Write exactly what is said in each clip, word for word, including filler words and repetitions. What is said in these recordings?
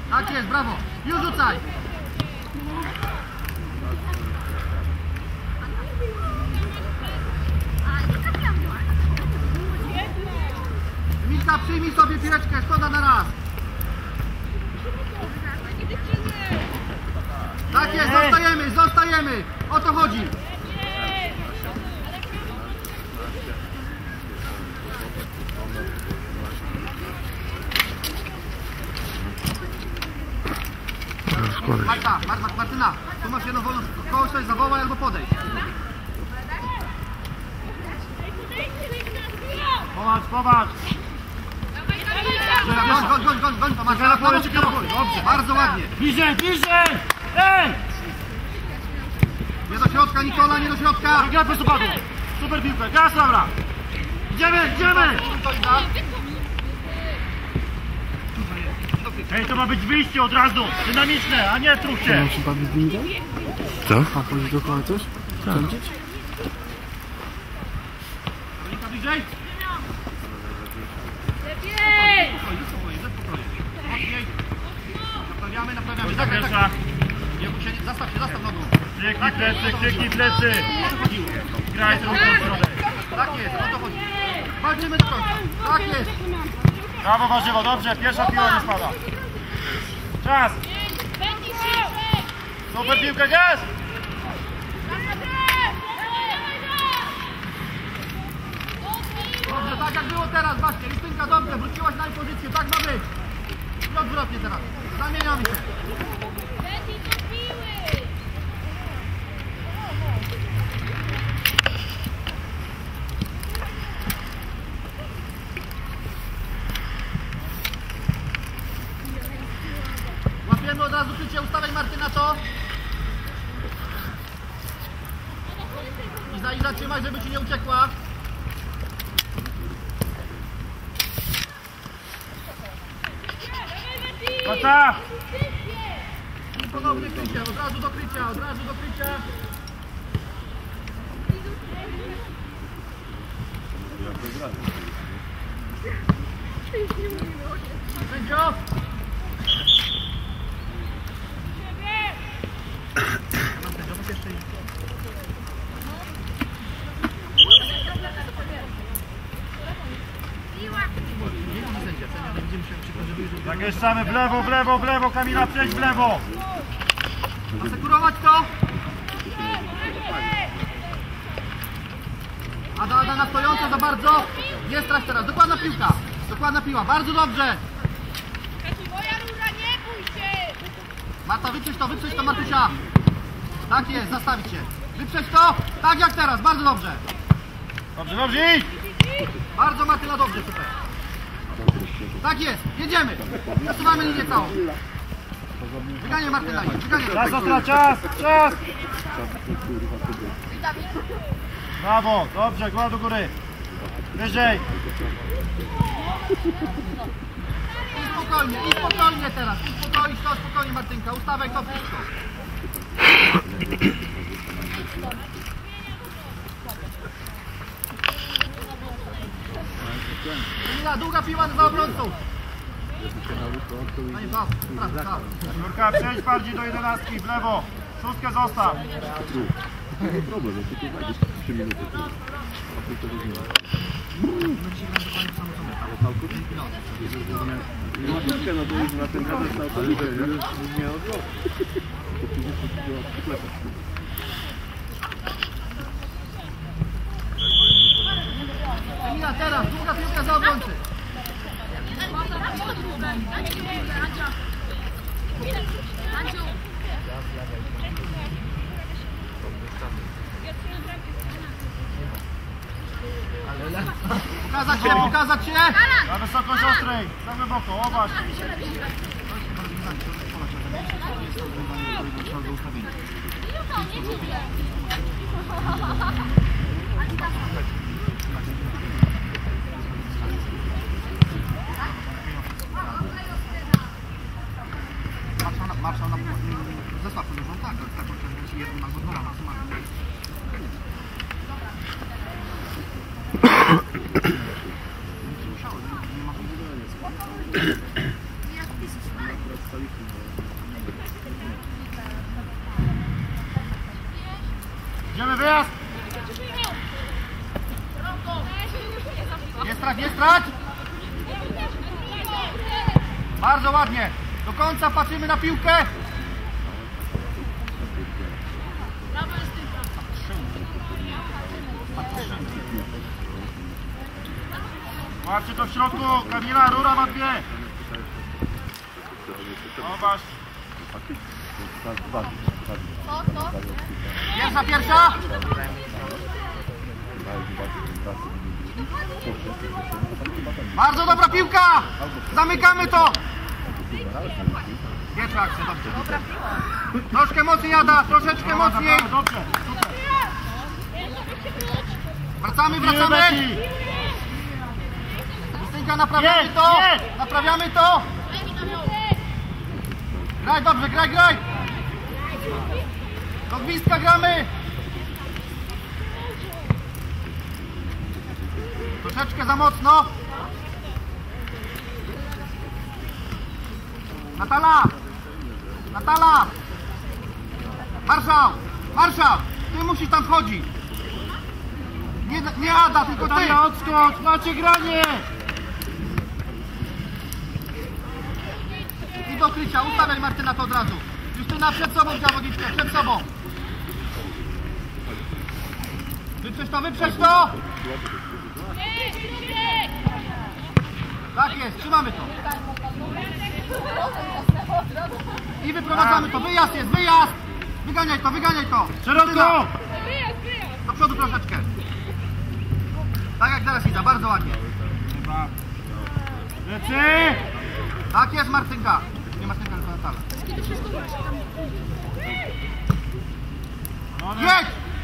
Tak jest, brawo. Już rzucaj. Emilka, przyjmij sobie piłeczkę, szkoda na raz. Tak jest, zostajemy, zostajemy. O to chodzi. Marta, Marta, Martyna, tu masz jedną wolną, kogoś coś zawołaj albo podejdź. Popatrz, popatrz! Goń, goń, goń, goń, goń, to masz na pole, czy dobrze, bardzo ładnie. Bliżej, bliżej! Ej! Nie do środka, Nikola, nie do środka. Ja po prostu padł. Super piłkę, gaz, dobra! Idziemy, idziemy! Ej, to ma być wyjście od razu, dynamiczne, a nie truchcie! Co? A powiedzieć dookoła coś? Kręcić? Bliżej. Naprawiamy, naprawiamy. Zagraj, zagraj. Zastaw się, zastaw nogą. Kliknij plecy, kliknij plecy! Graj drugą stronę. Tak jest, o to chodzi. Walczymy do końca. Tak jest. Brawo, warzywo, dobrze, pierwsza piła nie spada. Czas! Super piłka, gaz! Dobrze, tak jak było teraz, Baścia. Justynka, dobrze, wróciłaś na jej pozycję, tak ma być. I odwrotnie teraz. Zamieniamy się. Łapiemy od razu krycie, ustawiaj Martyna to. I za, i zatrzymaj, żeby ci nie uciekła. Pata! Ponownie krycie, od razu do krycia, od razu do krycia. Sędzio! Zagieszczamy w lewo, w lewo, w lewo, Kamila, przejdź w lewo! Asekurować to! Ada, Ada na stojąco za bardzo. Nie strać teraz, dokładna piłka. Dokładna piła, bardzo dobrze. Marta, wyprzeć to, wyprzeć to, Martusia. Tak jest, zastawić się. Wyprzeć to, tak jak teraz, bardzo dobrze. Dobrze, dobrze, idź! Bardzo Martyna, dobrze, super. Tak jest, jedziemy. Przesuwamy linię całą. Wyganie Martyna, wyganie. Czas, ostra, czas, czas! Brawo, dobrze, głowa do góry. Wyżej. I spokojnie, i spokojnie teraz. I spokojnie, to spokojnie Martynka, ustawiaj to wszystko. Emila, długa piła za obrońców. Panie Paweł, prawo, prawo. Jurka, przejdź bardziej do jedenastki, w lewo. Szóstkę zostaw. Nie problem, ja tylko wejdziesz trzy minuty. A ty to rozumiem. Nie ma piłkę, no to już na ten kadr na autobusę, nie ma odwrotu. To później to się do sklepu. Emila, teraz, długa piłka za obrońcy. Pokazać się, pokazać się! Na wysokość ostrej, za głęboko, obaś. Marszał na zestaw podróżą, tak, tak, tak, jeden albo dwa maksymalnie. Nie ma Idziemy wyjazd! Nie strać, nie strać! Bardzo ładnie. Do końca patrzymy na piłkę. Łapcie to w środku, Kamila, rura ma dwie. Zobacz. Pierwsza, pierwsza. Bardzo dobra piłka. Zamykamy to. Pierwsza akcja, dobrze. Troszkę mocniej jada, troszeczkę mocniej. Dobrze. Wracamy, wracamy. Justynka, naprawiamy Jest, to. jest. Naprawiamy to. Graj dobrze, graj, graj. Do gwizdka gramy. Troszeczkę za mocno. Natala! Natala! Marszał! Marszał! Ty musisz tam wchodzić! Nie, nie Ada, tylko ty! Natalia, odskocz, macie granie! I do krycia, ustawiaj Martyna to od razu. Justyna przed sobą zawodniczkę, przed sobą. Wyprzeć to, wyprzeć to! Tak jest, trzymamy to. I wyprowadzamy to, wyjazd jest, wyjazd! Wyganiaj to, wyganiaj to! Szeroko! Do przodu troszeczkę. Tak jak teraz Iza, bardzo ładnie. Lecy! Tak jest Martynka. Nie Martynka, tylko Natala. Jedź!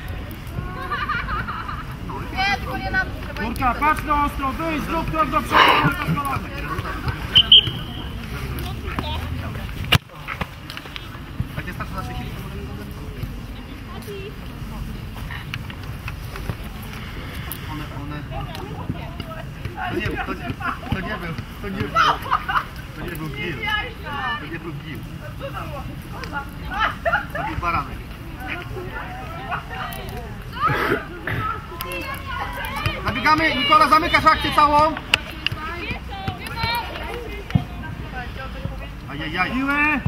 Nie, tylko nie na dół. Kurka, patrz na ostro, wyjdź, zrób krok do przodu. Tak nie starczy naszej siły. One, one... To nie, to, to nie był, to nie był, to nie był gil. To nie był gil. To był baranek. Zabiegamy, Nikola, zamykasz akcję całą. Ajajaj. Siłę!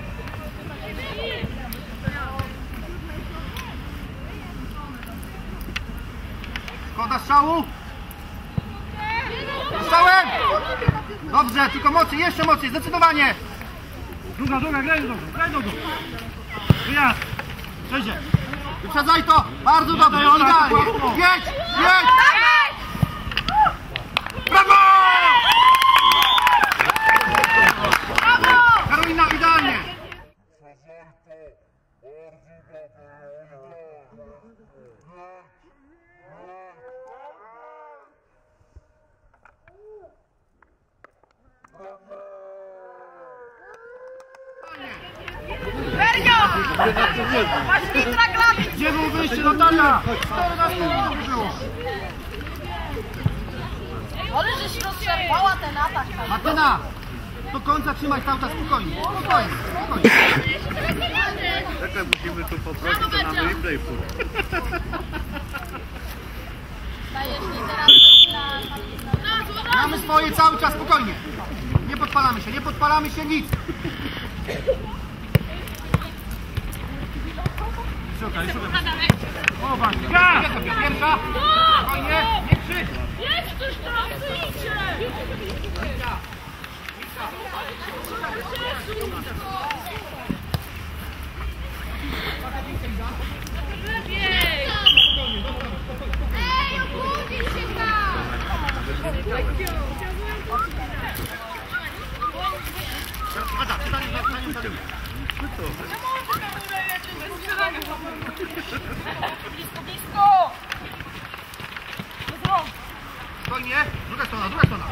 Szkoda strzału. Strzałem! Dobrze, tylko mocniej, jeszcze mocniej, zdecydowanie. Druga, druga, graj do graj do Wyjazd! Przejdzie! Wyprzedzaj to! Bardzo dobrze, idealnie! Jedź! Jedź! Brawo! Karolina, idealnie! Gdzie było wyjście, Natalia? czternaście minut było. Ale żeś rozczerpała ten atak. Martyna, do końca trzymaj cały czas spokojnie. Spokojnie, spokojnie. Czekaj, musimy tu poprosić, to nam replay pójdzie. Dajesz mi teraz na... Mamy swoje cały czas spokojnie. Nie podpalamy się, nie podpalamy się, nic. Szukaj, szukaj. O, Bańka! Pierwsza, spokojnie, nie krzycz. Jest coś tam, wyjdzie! Ej, obudzić się tam! Ada, ty za nim, za nim, za nim. Blisko, blisko! Spokojnie, druga strona, druga strona.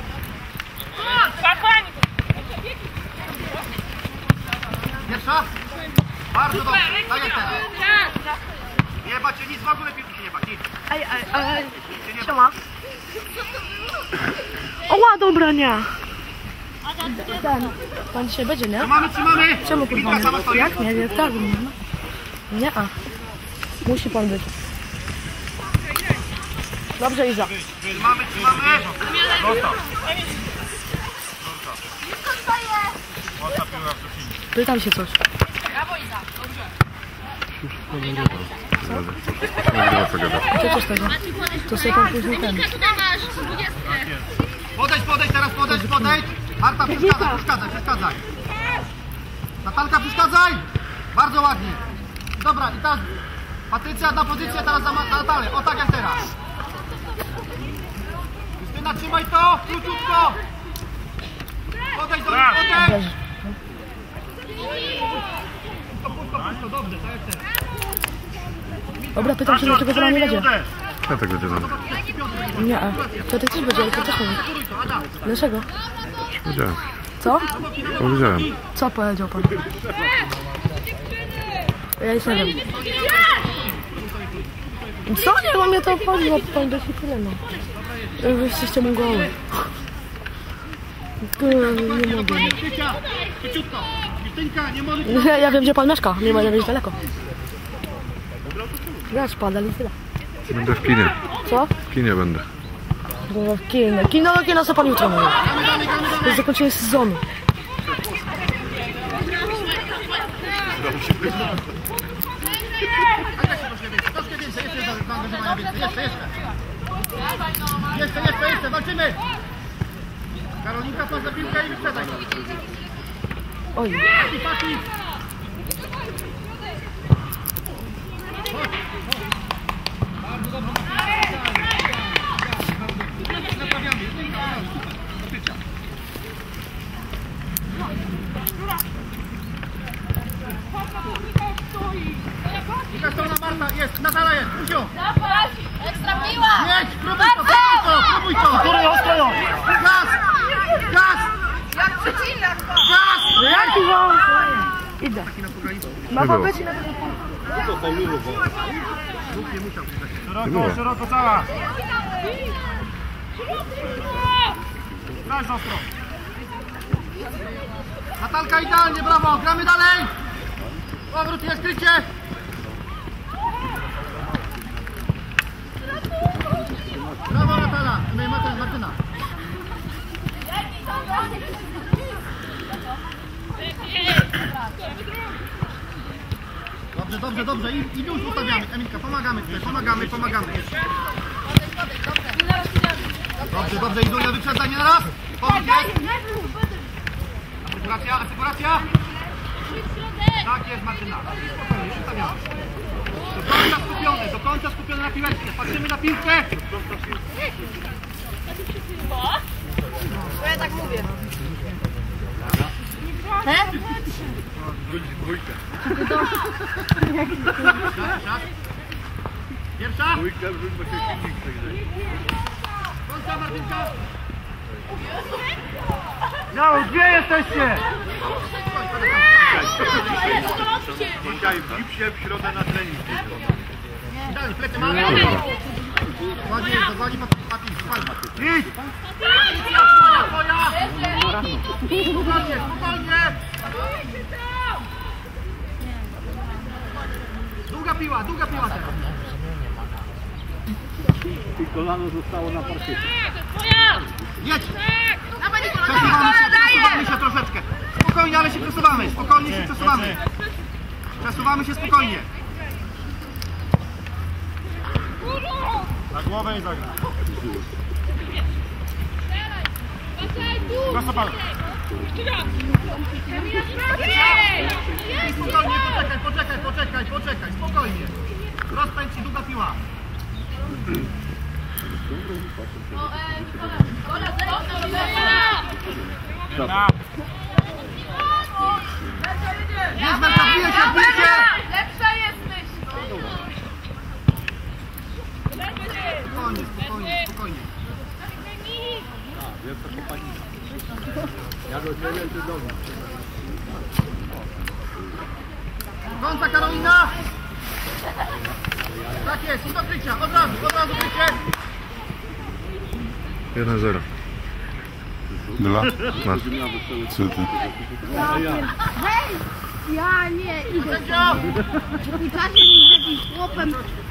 Pierwsza? Bardzo dobrze, tak jak teraz. Nie bać się, nic w ogóle piłki się nie bać, nic. Ej, ej, ej, Się nie siema. Oła, dobra, nie. Ten, pan dzisiaj będzie, nie? Trzymamy, trzymamy! Czemu kurwa Wiktor, sama nie? stoi. Jak nie? Nie, tak, nie ma. Nie, a. Musi pan być. Dobrze, Iza. Trzymamy, trzymamy! Pytam się coś. Co z tego? To sobie pan później ten. Podejdź, podejdź, teraz podejdź, podejdź! Marta, przeszkadzaj, przeszkadzaj, przeszkadzaj! Natalka, przeszkadzaj! Bardzo ładnie! Dobra, i teraz Patrycja na pozycję, teraz za Natalę, o tak jak teraz! Justyna, trzymaj to, króciutko! Podejdź do nich, podejdź! Pusto, pusto, pusto, dobrze, tak jak teraz. Dobra, pytam się, dlaczego to nie będzie. Ja tak będzie dane. Nie, a. To ty też będzie, ale to też mówi. Dlaczego? Powiedziałem. Co? Powiedziałem. Co powiedział pan? Ja nic nie wiem. Co? Nie, bo mnie to obchodzi, bo pan do tyle, no. Wy jesteście mongoły. Kurde, nie mogę. Krzysia, króciutko! Justynka, nie możesz... Ja, ja wiem, gdzie pan mieszka, nie będę być daleko. Grać pada, ale tyle. Będę w kinie. Co? W kinie będę. No, kino, kino, kino, co pan jutro mówi? To jest zakończenie sezonu. Troszkę więcej, jeszcze zaangażowania więcej, jeszcze, jeszcze! Jeszcze, jeszcze, jeszcze, walczymy! Karolinka, patrz za piłkę i wyprzedaj to. Oj. Pati, pati! Bardzo dobrze. Naprawiamy. Druga strona Marta, jest, Natala jest, Uziu! Ekstra piła! Jedź, próbuj to, próbuj to, próbuj to! Góry ostro! Gaz! Gaz! Jak przeciwnik! Gaz! Jaki wam? Idę. Ma pan być? Szeroko, szeroko cała! Graj ostro! Natalka idealnie, brawo, gramy dalej! Powrót, jest krycie! Brawo Natala, nie Martyna, Martyna. Dobrze, dobrze, dobrze i, i już ustawiamy. Emilka, pomagamy tutaj, pomagamy, pomagamy. Dobrze, dobrze, Izulia wyprzedza, nie na raz. Powrót jest. Asekuracja, asekuracja. Tak jest, Martyna. Spokojnie, ustawiamy. Do końca skupione, do końca skupione na piłeczkę. Patrzymy na piłkę. To ja tak mówię. He? Pierwsza. Końca, Martynka. No, gdzie jesteście? Dzisiaj w gipsie w środę na trening. Dalej, plecy mamy. Dokładnie, dokładnie, Pati, dokładnie. Idź! Twoja, twoja! Spokojnie, spokojnie! Długa piła, długa piła teraz. I kolano zostało na parkiecie. Jedź! Przesuwamy się, przesuwamy się troszeczkę. Spokojnie, ale się przesuwamy, spokojnie się przesuwamy. Przesuwamy się spokojnie. Na głowę i zagra. Prosto pan. Spokojnie, poczekaj, poczekaj, poczekaj, poczekaj, spokojnie. Rozpędź się, długa piła. Na. Jest Melka, bije się, bije się! Lepsza jesteś! Spokojnie, spokojnie, spokojnie. Końca Karolina! Tak jest, i do krycia, od razu, od razu krycie! jeden zero. Dla? Masz. Co ty? Hej! Ja nie idę. I czasie mi z jakimś chłopem.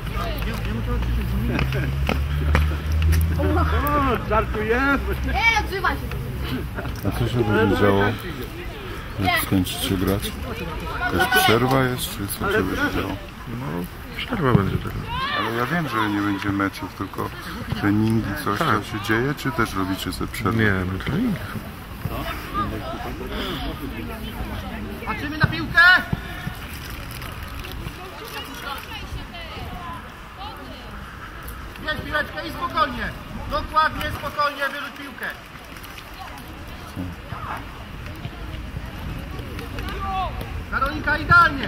O, żartujemy. Nie, odzywa się. A co się będzie działo, jak skończycie grać? Jakaś przerwa jest, czy co się będzie działo? No, przerwa będzie teraz. Ale ja wiem, że nie będzie meczów, tylko treningi, coś, co się dzieje, czy też robicie sobie przerwę? Nie, no trening. Patrzymy na piłkę! Bierz piłeczkę i spokojnie. Dokładnie, spokojnie, wyrzuć piłkę. Karolinka, idealnie.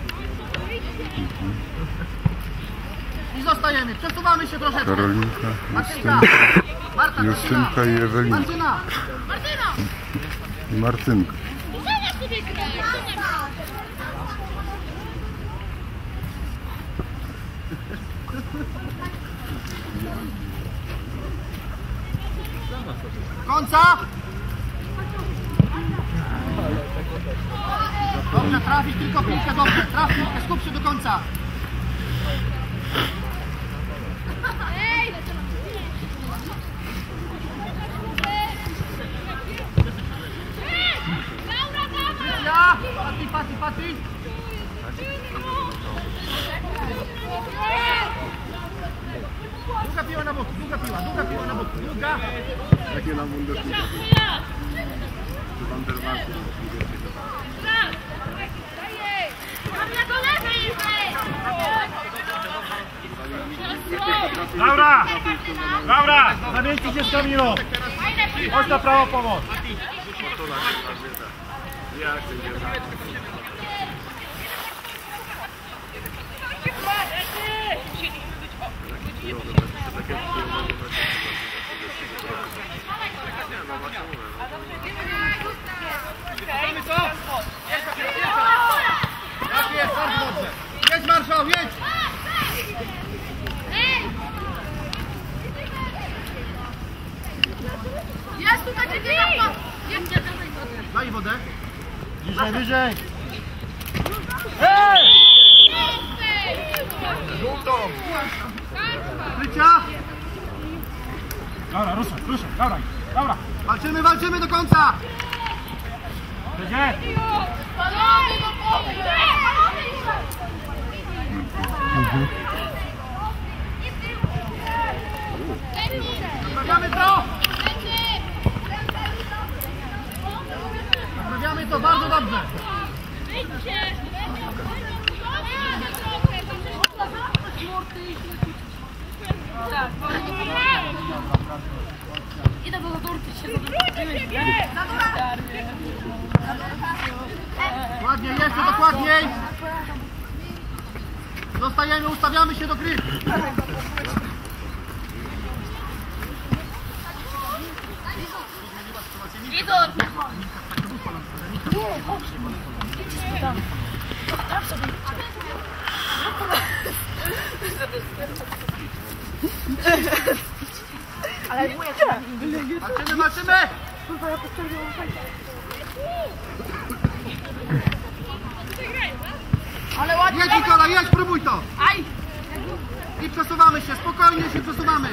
I zostajemy. Przesuwamy się troszeczkę. Karolinka, Martynka. Justynka, Marta, Justynka i Ewelina. Martyna. I Martynka. Końca! Dobrze, trafić tylko piłkę, dobrze, traf piłkę, skup się do końca. Ja, Pati, Pati, Pati. Długa piła na boku, długa piła, długa piła na boku, długa. Takie na Bundesliga. Laura! Laura! Zamieńcie się z Kamilą! Chodź na prawo pomoc! Mamy to? Tak jest, bardzo dobrze. Jedź, marszał, jedź! Jest tu będzie biegał. Daj wodę. Wyżej, wyżej! Hej! Krycia. Laura, ruszaj, ruszaj, Laura, Laura! Walczymy, walczymy do końca. Będzie! Naprawiamy to. Naprawiamy to, bardzo dobrze. Idę do zadurki się Ładnie, jeszcze dokładniej. Zostajemy, ustawiamy się do gry. Ale moje Walczymy, walczymy. Ale ładnie. Jedź, Nikola, jedź, próbuj to. Aj! I przesuwamy się, spokojnie się przesuwamy.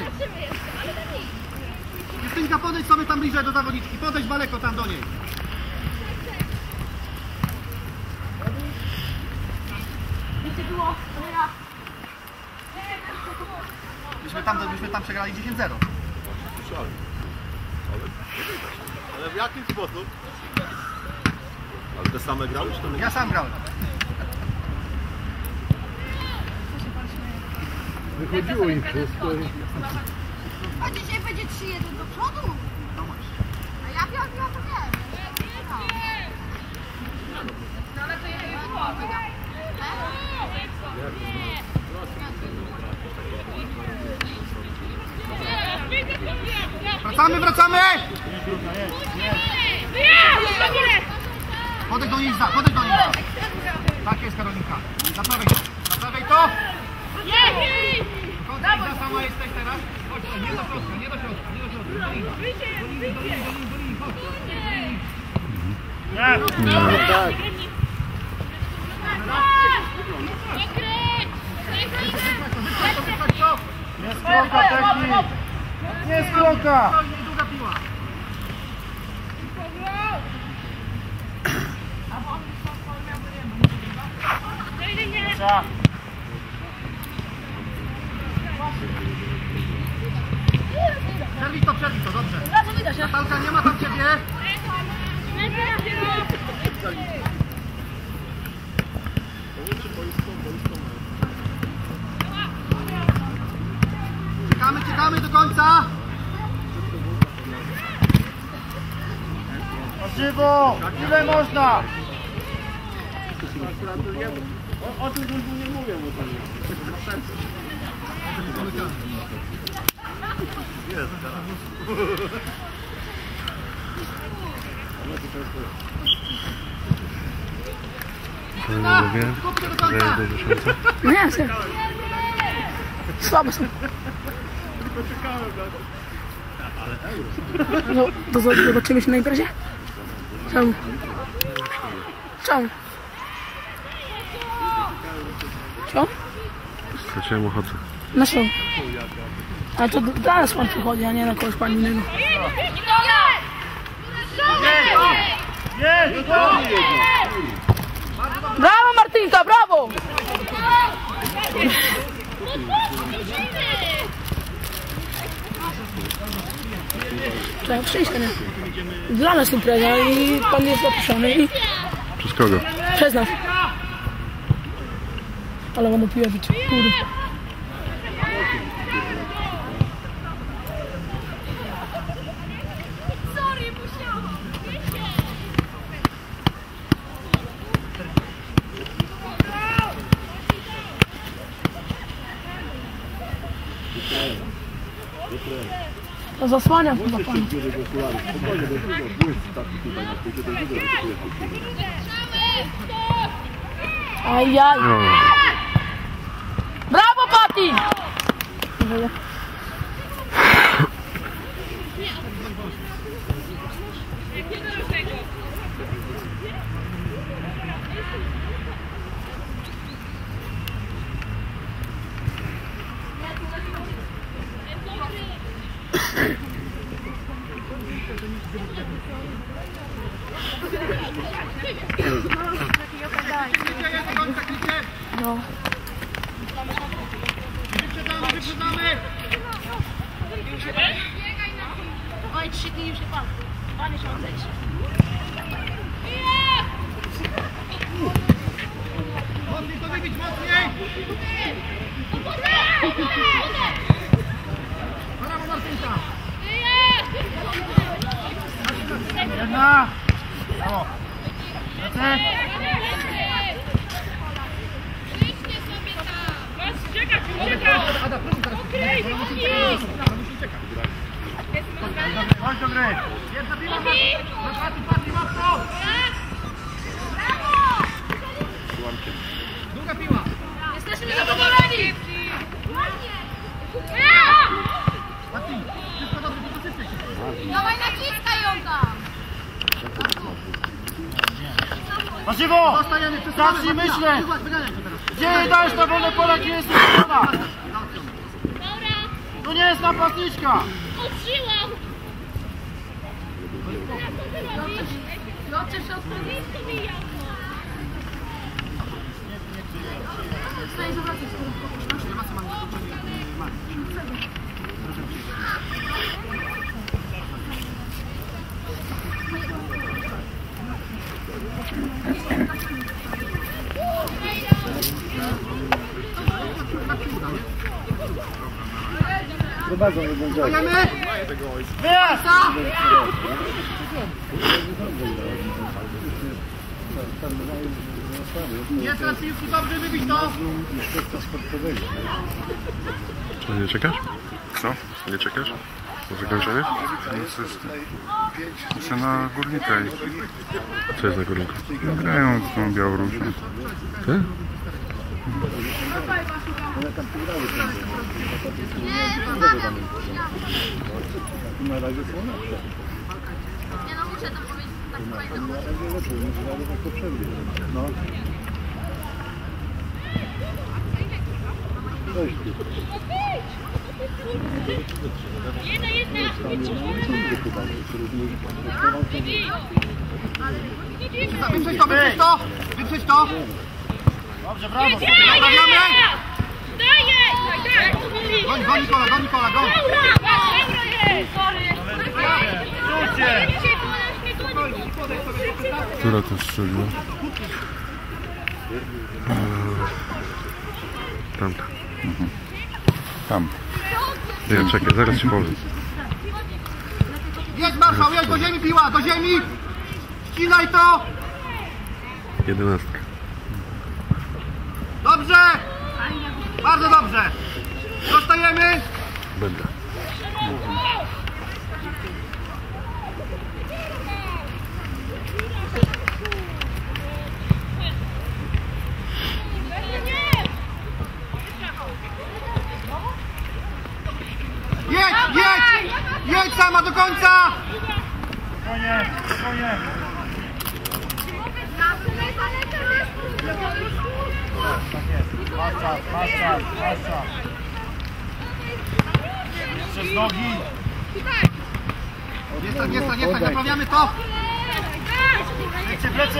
Justynka, podejdź sobie tam bliżej do zawodniczki, podejdź daleko tam do niej. Wiecie było, ale ja. Myśmy tam, myśmy tam przegrali dziesięć zero. Ale w jaki sposób? Ale te same grały, czy to my? Ja sam grałem. Wychodziło im wszystko. A dzisiaj będzie trzy jeden do przodu. A ja wiem, ja to wiem. No ale to ja już Wracamy, wracamy! Podejdź do niej, za, podejdź do niej. Tak jest, Karolinka. Naprawiaj to, naprawiaj to! Końca sama jesteś teraz. Chodź, nie do środka, nie do środka, nie do środka. Do linii, do linii, do linii, do linii, do linii. Nie. Nie skroka, technik! Nie skroka! Długa piła. Trzeba. Przerwij to, przerwij to, dobrze. Natalka, nie ma tam ciebie. Czekamy, czekamy do końca. Na żywo! Ile można? O, o tym już nie mówię, bo to nie. To nie mówię, że do dziesiątej. Nie, serio. Słabe są. No, to co, zobaczymy się na imprezie? Czemu? Czemu? Co? Straciłem ochotę. Na co? Ale to teraz pan przychodzi, a nie na kogoś pan innego. Nie, do domu! Brawo Martynka, brawo! Trzeba przyjść, nie? Dla nas impreza i pan jest zaproszony i Przez kogo? przez nas. Ale będę pijowić, kurde. Sorry, musiałam. To zasłaniam chyba pan. Ajaj. No. Brawo Pati! No. Wyprzedzamy, wyprzedzamy. Oj, trzy dni już nie pan. Dwa miesiące jeszcze. Mocniej to wybić, mocniej. Brawo Martynka. Jedna! Brawo! Lecę! Ada, proszę teraz. Chodź do gry! Jedna piła, Pati, Pati, mocno. Długa piła. Jesteśmy zadowoleni! Pati, wszystko dobrze, tylko szybciej. Dawaj, naciskaj ją tam! Na żywo! Zostajemy, przesuwamy. Zacznij Martyna. myśleć! Wyłaź, wyganiaj go teraz. Gdzie jej dajesz na wolne pole, gdzie jest strona? To nie jest napastniczka! Odżyłam! Locie się odprawisko mi jasno! Stajemy. Wyjazd! Jest teraz piłki, dobrze wybić to. Co, nie czekasz? Co? Nie czekasz? Na zakończenie? Jeszcze na górnika i Co jest na górniku? grają z tą Białorusią. Ty? Nie no, muszę to powiedzieć, tak powinno. No. Jedna, jedna! Wyprzeć to, wyprzeć to! Wyprzeć to! Dobrze, brawo. Naprawiamy! Daję! Goń, goń Nikola, goń Nikola, goń! Dobra jest! Sorry! Rzućcie. Która to strzeliła? Tamta. Mhm. Tam. Nie, czekaj, zaraz ci powiem. Jedź marszał, jedź do ziemi piła, do ziemi! Ścinaj to! Jedenastka. Dobrze! Bardzo dobrze! Dostajemy! Będę. Jedź, jedź! Jedź sama do końca! Spokojnie, spokojnie. Tak jest. Masz czas, masz czas, masz czas. Przez nogi. Nie stań, nie stań, nie stań, naprawiamy to! Plecy, plecy.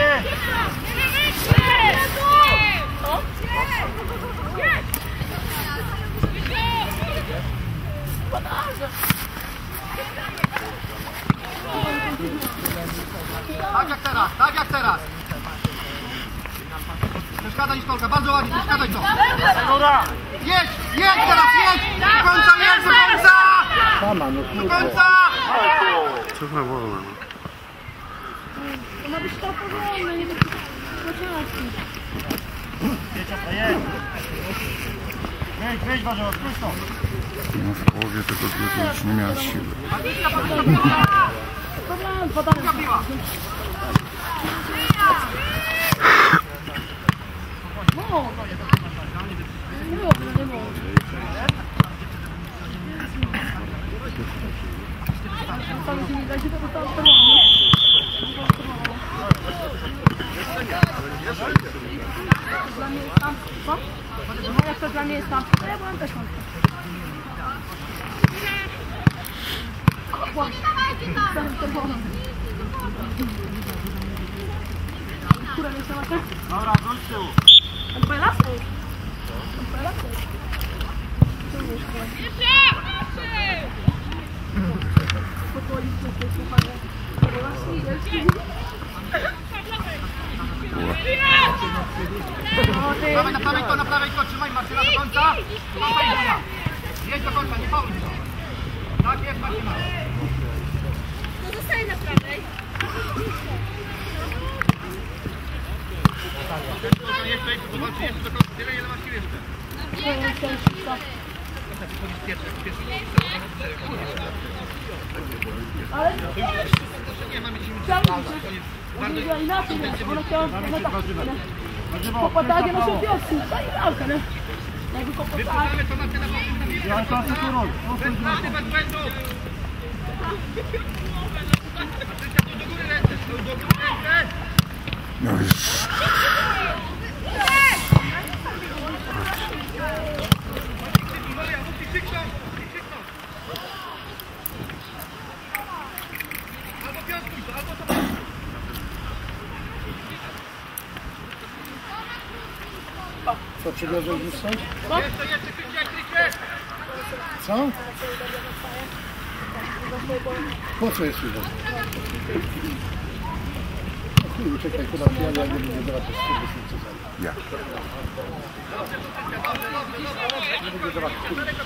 Tak jak teraz, tak jak teraz! Przeszkadzaj Nikolka, bardzo ładnie, przeszkadzaj to! Góra. Jedź, jedź teraz, jedź! Do końca, jedź do końca! Do końca! Co za wolna, no. To ma być to powolne, nie być pociążki. Jedź, jedź. Wejdź, wejdź, Warzewo, spójrz to. No w połowie tego biegu już nie miała siły. Dobra, podamy. Piła. No, nie było, nie było. Tam się nie da się to tam dla mnie jest tam, co? No jak to dla mnie jest tam, to ja byłem też tam. Która jest na matę? Dobra, wróć z tyłu. Tam twoje lasy? Tam twoje lasy? Powoli, słuchaj, słuchaj. Twoje lasy, idziesz? Dawaj, naprawiaj to, naprawiaj to, trzymaj Marcina do końca! Jedź do końca, nie połóż go! Tak jest, Marcina! No zostaje na prawej. Jeszcze, jeszcze, zobaczy, jeszcze do końca, tyle ile masz sił jeszcze. Ale chciałam nie inaczej, nie? Ona chciała, ona tak, popatanie na się wiosku, to i walka, nie? Jakby popatanie. Ja to co tu robisz? Bez błędu! Do góry ręce, do góry ręce! No już. Co, przywiozłeś już coś? Jeszcze, jeszcze, krycie, krycie! Co? Po co jest już? Chwilę, czekaj, chyba ja nie będę zobaczyć, co za. Ja. Nie będę zobaczyć, co za.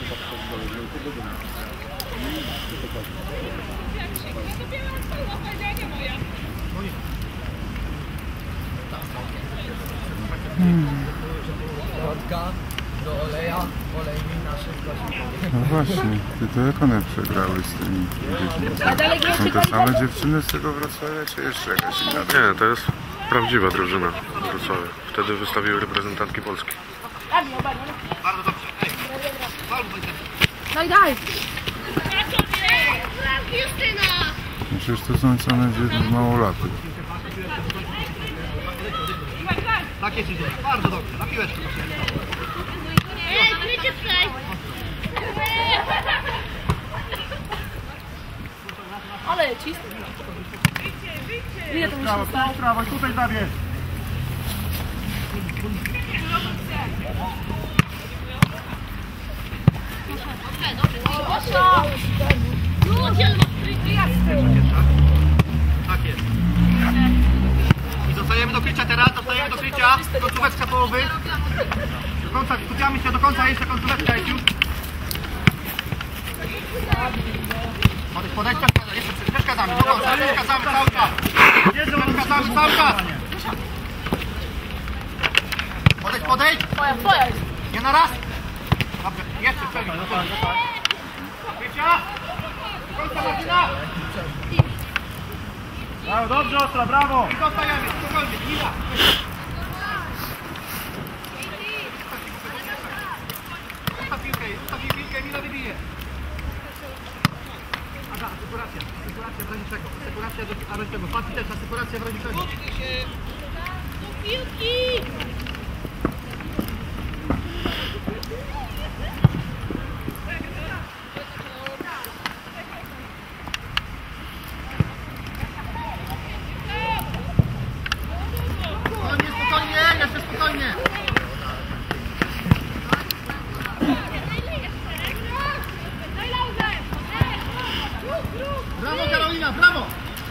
Do oleja, olej mi na szybko. No właśnie, ty to jak one przegrały z tymi dziećmi? Są te same dziewczyny z tego Wrocławia, czy jeszcze jakaś inna? Nie, to jest prawdziwa drużyna Wrocławia. Wtedy wystawiły reprezentantki Polski. Bardzo dobrze, ej! Daj, daj! Justyna! Przecież to są same dzieci małolaty. Tak jest, idzie. Bardzo dobrze. Na piłeczkę. Ej, krycie tutaj! Ale czysto. Ile to Prawo, musi stać? prawo, tutaj zabierz. Tak jest. I zostajemy do krycia teraz, zostajemy do krycia. Końcóweczka połowy. Do końca, skupiamy się do końca, jeszcze końcóweczka jest już. Podejdź, podejdź, jeszcze przeszkadzamy, do końca, przeszkadzamy cały czas. Przeszkadzamy cały czas. Podejdź, podejdź. Twoja, twoja jest. Nie na raz. Dobrze, jeszcze przebieg. Krycia. Do końca Marcina. Brawo, dobrze, Ostra, brawo! I zostajemy, spokojnie, Mila. Zostaw piłkę, zostaw piłkę, Mila wybije. Aga, asekuracja, asekuracja w razie czego, asekuracja do w razie czego, Pati też, asekuracja w razie czego. Piłki! Spokojnie, spokojnie, jeszcze spokojnie. Brawo Karolina, brawo!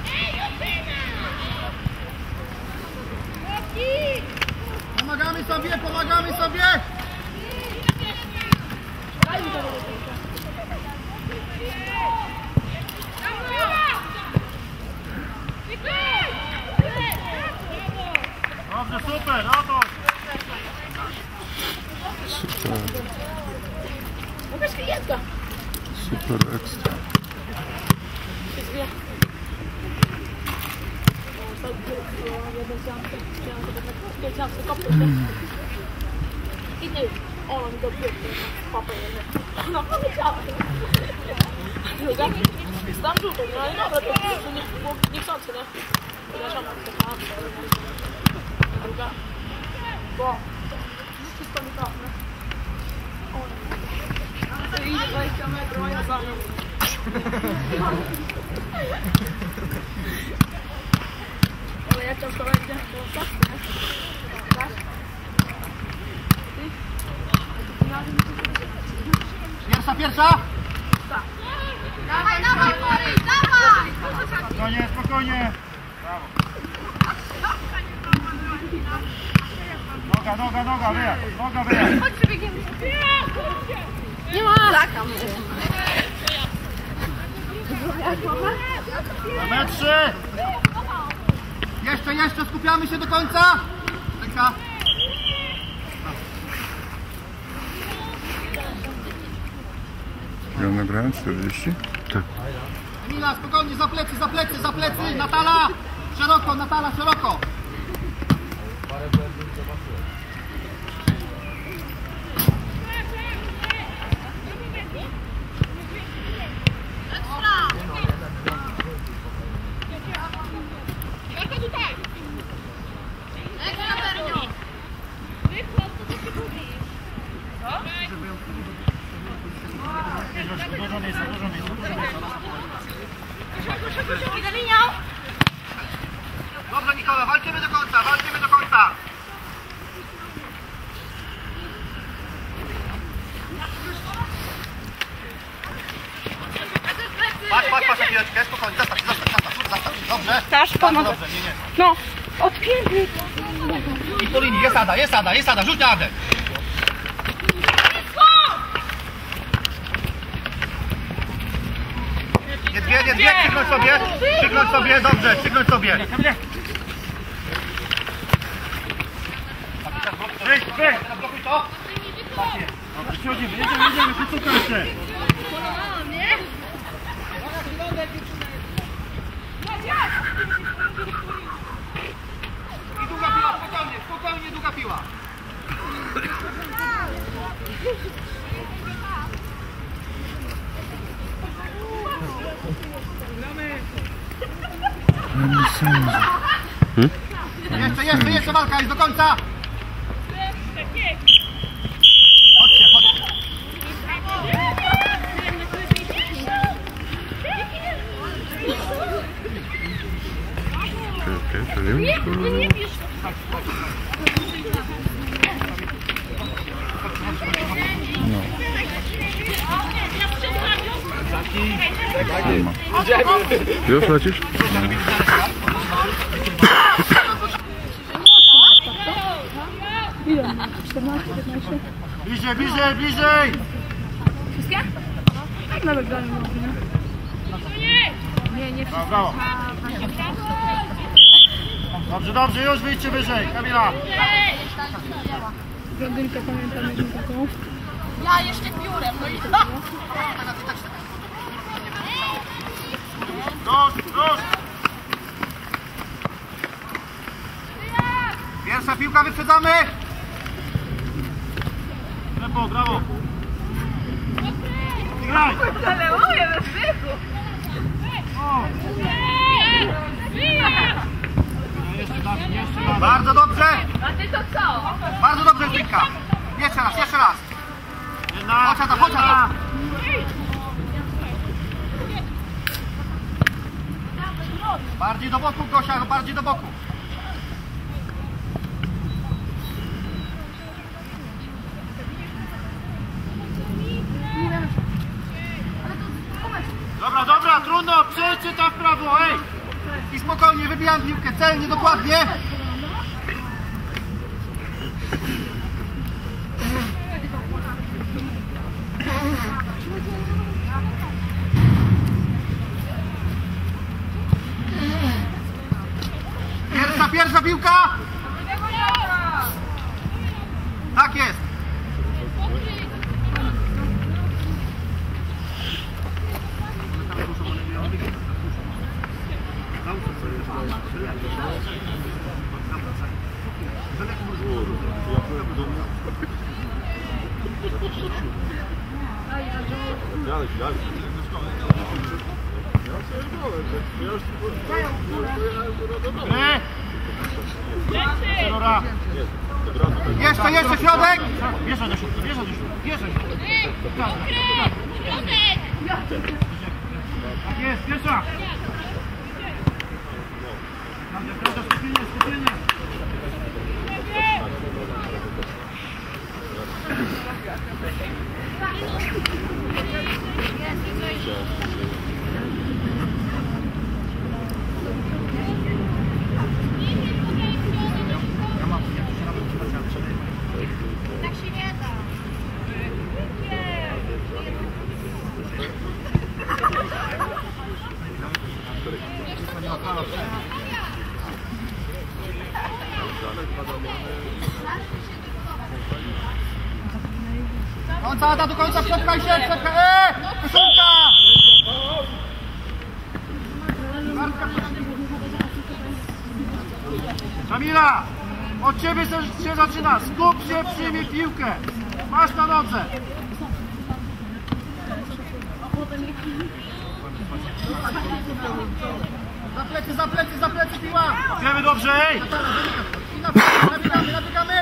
Pomagamy sobie, pomagamy sobie! Dobrze, super, oto! Super, No weź klientka. super ekstra. I ty, ona mi do piłki, papa jedzie. No powiedziała. Druga, zdam żółtą, no ale dobra, to nie, było niechcący, nie? Przepraszam, druga, bo wszystko mi to, nie? To idzie dwadzieścia metrów, a ja za nią. Ale jak tam to będzie, to tak, nie? Tak. Pierwsza, pierwsza! Dawaj, dawaj, Borys, dawaj! Spokojnie, spokojnie! Brawo! Noga, noga, noga, wyjazd, noga, wyjazd! Chodź, przebiegniemy. Nie ma! Na metrze! Jeszcze, jeszcze, skupiamy się do końca! Ręka. Ja nagrałem czterdzieści? Tak. Emila, spokojnie, za plecy, za plecy, za plecy! Natala! Szeroko, Natala, szeroko! Tylko tutaj! Ekstra, Bernio! Wychłop, to co ty mówisz? Dużo miejsca, dużo miejsca, dużo miejsca. Idę linią! Dobrze, Nikola, walczymy do końca, walczymy do końca! Patrz, patrz, patrz na piłeczkę, spokojnie, zastaw, zastaw, zastaw, zastaw, dobrze? Też Bardzo pomogę. dobrze, nie, nie. No, odpięknie. I po linii, jest Ada, jest Ada, jest Ada, rzuć na Adę! Nie dwie, nie dwie, krzyknąć sobie, krzyknąć sobie, dobrze, krzyknąć sobie. Wyjdź, wyjdź! Zablokuj to. Dobra, przechodzimy, jedziemy, jedziemy, krótko jeszcze! I długa piła, spokojnie, spokojnie, długa piła. Jeszcze, jeszcze, jeszcze walka jest do końca! Chodźcie, chodźcie. Okej, okej, czyli... Już lecisz? Ile? czternaście, piętnaście? Bliżej, bliżej, bliżej! Wszystkie? Tak na wygraniu może, nie? Nie, nie wszystkie. Brawo. Dobrze, dobrze, już wyjdźcie wyżej, Kamila. Blondynkę pamiętam jedną taką. Ja jeszcze piórem, no i Rusz, rusz! Pierwsza piłka, wyprzedzamy! Tempo, brawo! Graj! Zalełuję we zwyku! Bardzo dobrze! A ty to co? Bardzo dobrze, Zbytka! Jeszcze raz, jeszcze raz! Chodź Adam, chodź Adam! Bardziej do boku, Gosia, bardziej do boku! Dobra, dobra, trudno, przejdźcie tam w prawo, ej! I spokojnie, wybijam piłkę, celnie, dokładnie! Pierwsza, pierwsza piłka! Tak jest! Jeszcze, jeszcze środek! Bierze do środka, bierze do środka, bierze do środka. Tak jest, pierwsza! Skupienie, skupienie! tak się nie da. Końca, Ada, do końca, przepchaj się, przepchaj, eee! Koszulka! Kamila, od ciebie się zaczyna, skup się, przyjmij piłkę, masz na nodze. Za plecy, za plecy, za plecy piła! Wiemy dobrze, ej! Nabiegamy, nabiegamy!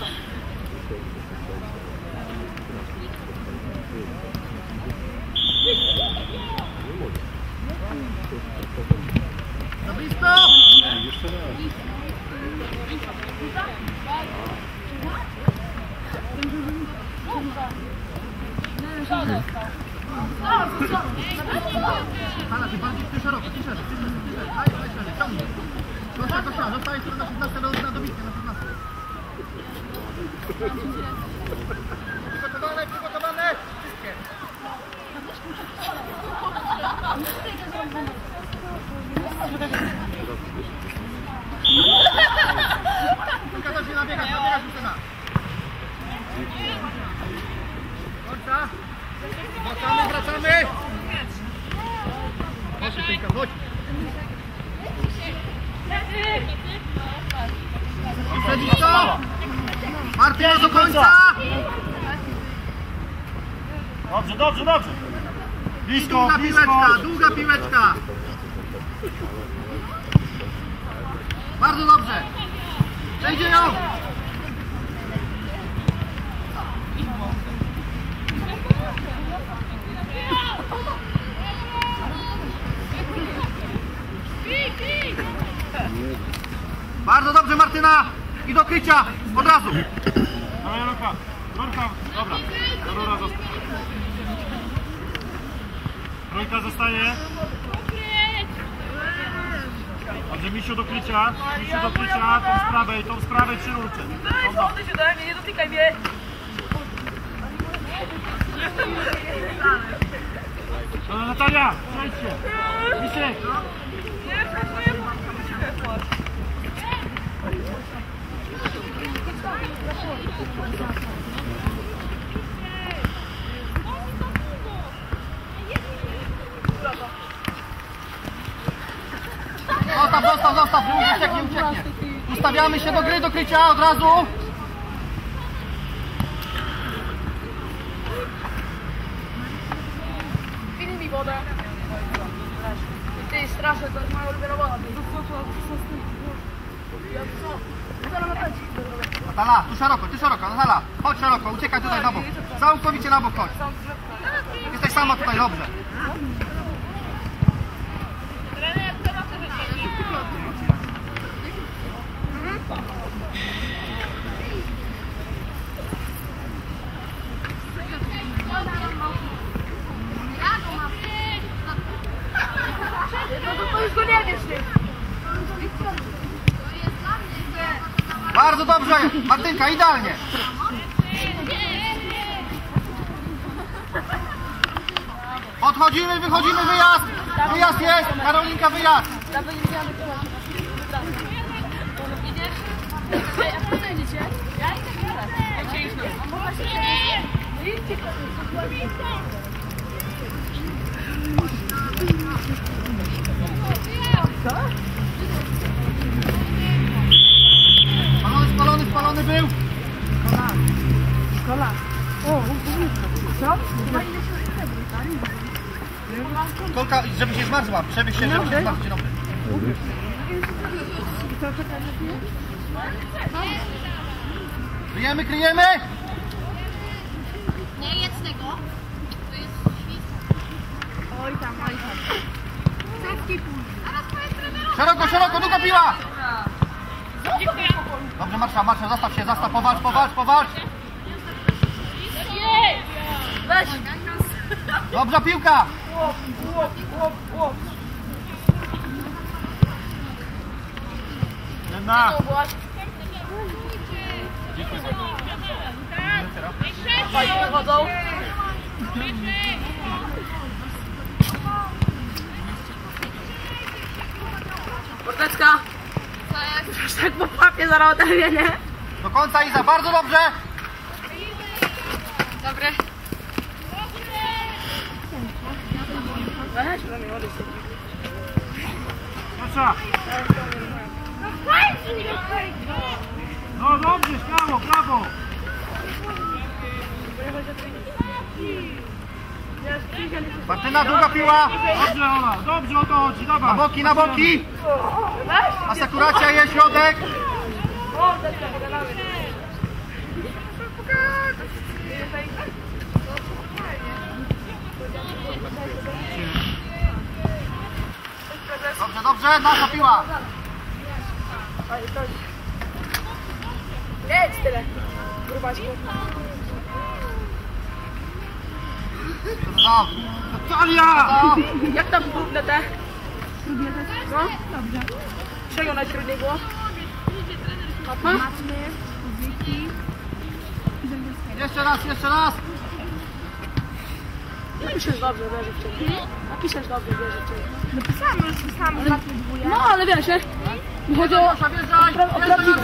Za blisko! Jeszcze raz. Hala, ty bardziej ty szeroko, ty szeroko, ty szeroko, ty szeroko. Aj, aj, szeroko, ciągnij. Zostań, zostań, zostań, na szesnastkę na dobitkę, na szesnastkę. Przygotowane, przygotowane! Wszystkie! Pokażę się nabiegać, nabiegać Justyna. Końca. Wracamy, wracamy. Chodź, Justynka, chodź. I co? Martyna do końca. Dobrze, dobrze, dobrze. Blisko, Długa blisko. piłeczka, długa piłeczka. Bardzo dobrze. Przejdzie ją! Bardzo dobrze, Martyna! I do krycia! Od razu! Dawaj, Rurka. Rurka, dobra. Rura zostaje. Trójka zostaje. Dobrze, Misiu do krycia. Misiu do krycia. Tą z prawej, tą z prawej przy rurce. Co ty się daj mnie, nie dotykaj mnie! Dobra, Natalia, przejdź się. Misiek. Zostaw, zostaw, zostaw, nie ucieknie, ucieknie. Ustawiamy się do gry, do krycia od razu. Pilnuj mi wodę. Ty, straszne, to jest moja ulubiona woda. Natala, tu szeroko, tu szeroko, Natala. Chodź szeroko, uciekaj tutaj na bok. Całkowicie na bok chodź. Jesteś sama tutaj, dobrze. To już go nie wiesz, ty. Bardzo dobrze, Martynka, idealnie. Podchodzimy, wychodzimy, wyjazd. Wyjazd jest, Karolinka, wyjazd. Dawno nie widziałam, jak to ładnie. Idziesz? Ej, a co idziecie? Ja idę teraz. Ja cię iść. A można się przejść? No idźcie. Co? Spalony, spalony, spalony był. Szkola. O, co? Kolka, żeby się zmarzła, przebyś się, żeby się zmarzł. Dzień dobry. Kryjemy, kryjemy! Nie jedz tego. To jest świst. Oj tam, oj tam. Zaraz powiedz trenerowi. Szeroko, szeroko, długa piła! Dobrze, Marsza, Marsza, zastaw się, zastaw, powalcz, powalcz, powalcz! Weź. Dobrze, piłka! Łop, łop, łop, łop. Jedna. Fajnie wychodzą. Porteczka. Już tak po papie zaraz oderwie, nie? Do końca, Iza, bardzo dobrze! Dobry. Weź, dla mnie odejdź. Proszę. No dobrze, śmiało, brawo. Martyna, długa piła! Dobrze, Ola, dobrze o to chodzi, Na dawaj. boki, na boki! Asekuracja jest, środek! Dobrze, dobrze, nasza piła! Jedź tyle. Grubaczku. No, Natalia! no. Jak tam na te? No? Dobrze. Czego najtrudniej było? Matmy? Jeszcze raz, jeszcze raz! Napiszesz dobrze, wierzę w ciebie. Napiszesz dobrze, wierzę w ciebie. Napisałam, już pisałam, że matmy dwóje. No, ale wiesz, nie? Mi chodzi o, Masza, wjeżdżaj! o Wjeżdżaj, prawdziwe.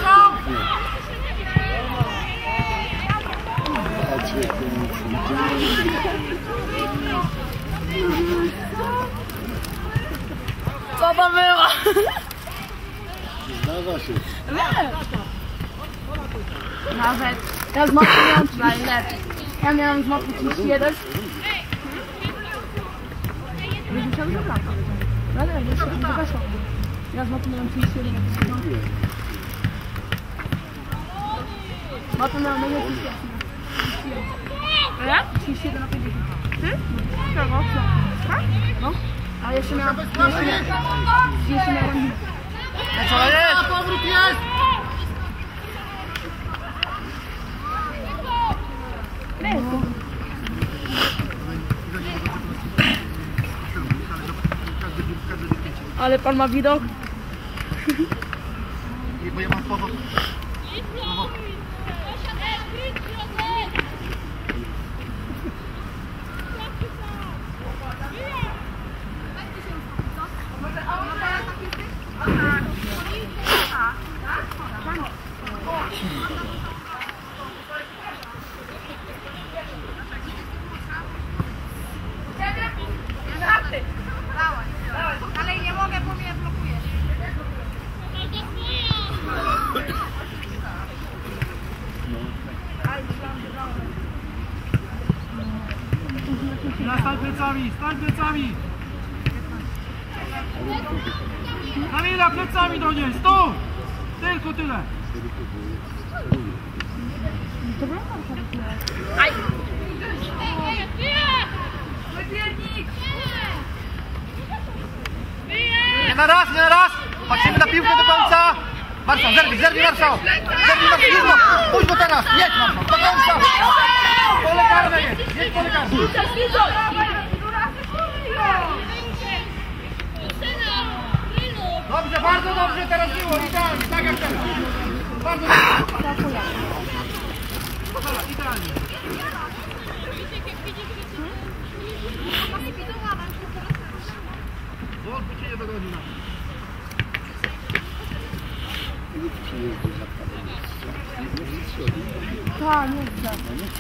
Co to było? Zdarza się. Nawet Ja z matmy miałam najlepiej. Ja miałam z matmy trzydzieści jeden. Byś musiał za lata. No nie, jeszcze weszło. Ja z matmy miałam trzydzieści jeden. Ma to na mnie Ile? trzydzieści jeden na pięćdziesiąt. Ty? Czego? Tak? No. A jeszcze miałam... Jeszcze miałam... Jeszcze miałam... Co jest? Powrót jest! Ale pan ma widok. Nie, bo ja mam powód. Dalej nie mogę, bo mnie blokujesz. Na stań plecami, stań plecami! Kamila, plecami do niej, stój! Tylko tyle! Nie na raz, nie na raz! Patrzymy na piłkę do końca! Marszał, zerwij, zerwij Marszał! Zerwij Marszał, jedno! Pójdź go teraz! Jedź Marszał, do końca! Pole karne jest! Jedź pole karne! Dobrze, bardzo dobrze teraz było, idealnie, tak jak teraz! Bardzo dobrze! Dobra, idealnie! Bo by cię nie dogonił na to. Tak, nie chcę.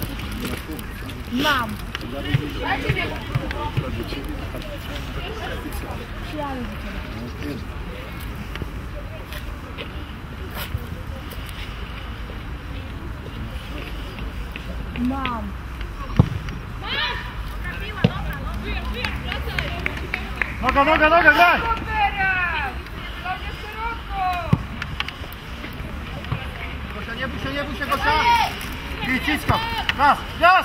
Mam. Przyjadę do ciebie. Mam. Noga, noga, noga, graj! Gosia, nie bój się, nie bój się, Gosia! I cisko! Raz, raz!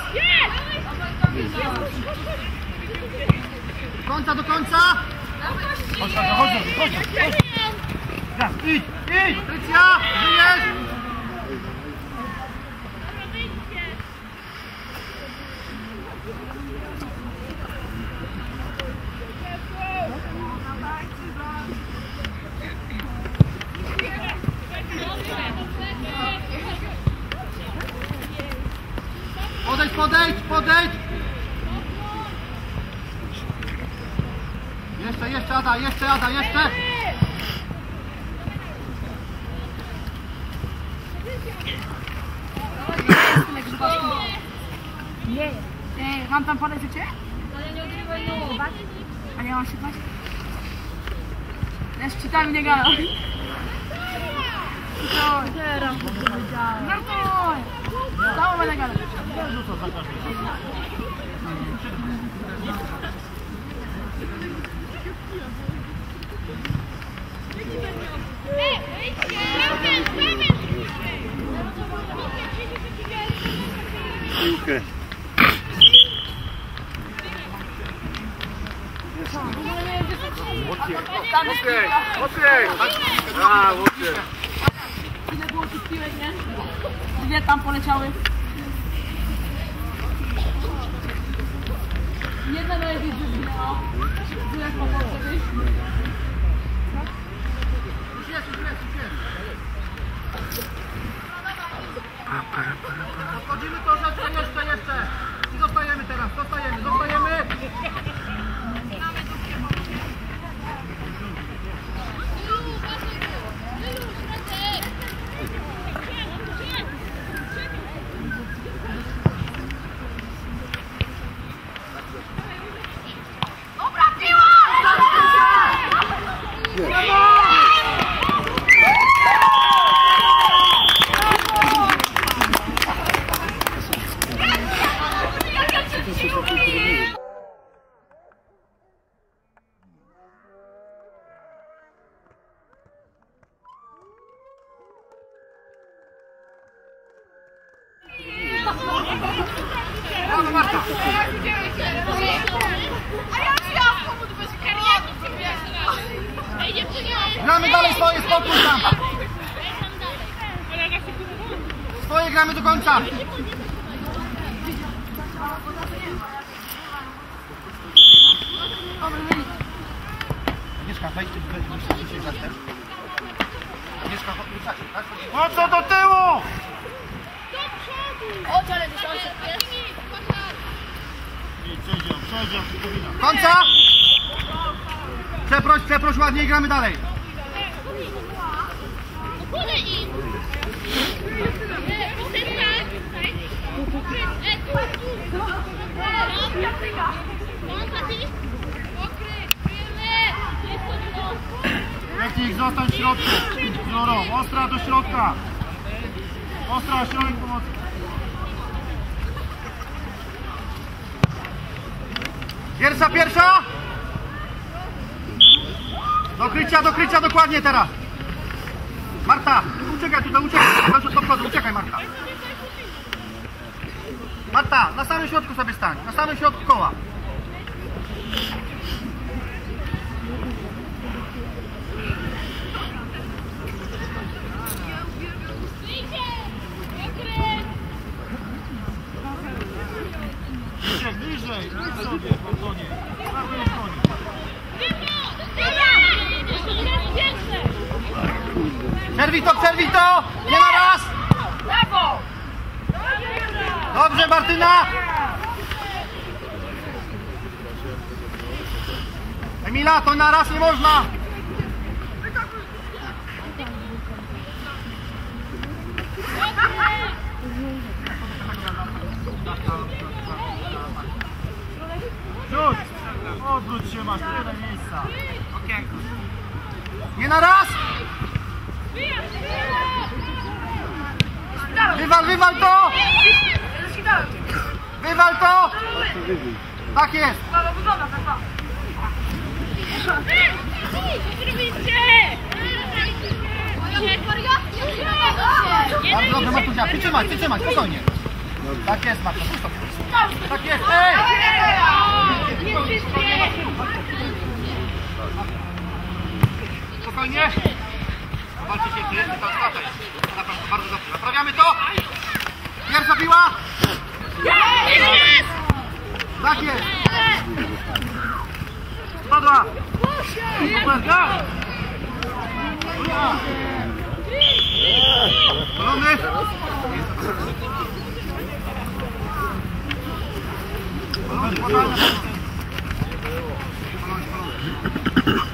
Do końca, do końca! Chodź, chodź, chodź, chodź, chodź! Raz, idź, idź! Patrycja, żyjesz! Podejdź, podejdź, podejdź! Jeszcze, jeszcze Ada, jeszcze Ada, jeszcze! Nie. Ej, mam tam podać do ciebie? A nie mam szukać? Ja z czytami nie gadam. Teraz powiedziałem. Żartuj! Znowu będę gadać. Piłkę. Mocniej, mocniej! A, mocniej! Ile było tych piłek, nie? Dwie tam poleciały. Jedna na jednej zginęła. Druga po poprzedniej. Już jest, już jest, już jest! Podchodzimy troszeczkę, jeszcze, jeszcze! I zostajemy teraz, zostajemy, zostajemy! Dobra piła! Brawo Marta! A ja chciałam pomóc bez kariery. Ej, nie przyjechałem. Gramy dalej swoje, spokój tam! Swoje gramy do końca! Agnieszka, wejdź, wejdź, wejdź, wejdź, wejdź, wejdź. Agnieszka, wrócacie, tak? Mocno do tyłu! Chodź, ale dystansie. Przejdziemy, przejdziemy. Końca! Przeproś, przeproś ładnie i gramy dalej. Podaj im. Technik, zostań w środku. Florą, ostra do środka. Ostra, środek pomocy. Pierwsza, pierwsza! Do krycia, do krycia dokładnie teraz. Marta, uciekaj tutaj, uciekaj. Do przodu, uciekaj Marta. Marta, na samym środku sobie stań. Na samym środku koła. Bliżej, bliżej. Idź sobie, Antonie. Prawej stronie. Przerwij to, przerwij to! Nie na raz! Dobrze Martyna! Emila, to na raz nie można! Rzuć! Odwróć się, masz tyle miejsca. Nie na raz! Wywal, wywal to! Wywal to! Tak jest! Bardzo dobrze Martusia, przytrzymać, przytrzymać, spokojnie. Tak jest Marta, puść to. Tak jest, ej! Spokojnie. Walczy się, ty jest, to stataj. Naprawdę, bardzo dobrze. Naprawiamy to. Pierwsza piła. Tak jest. Spadła! Super, tak! Polony. Polony, podanie. Polony, polony.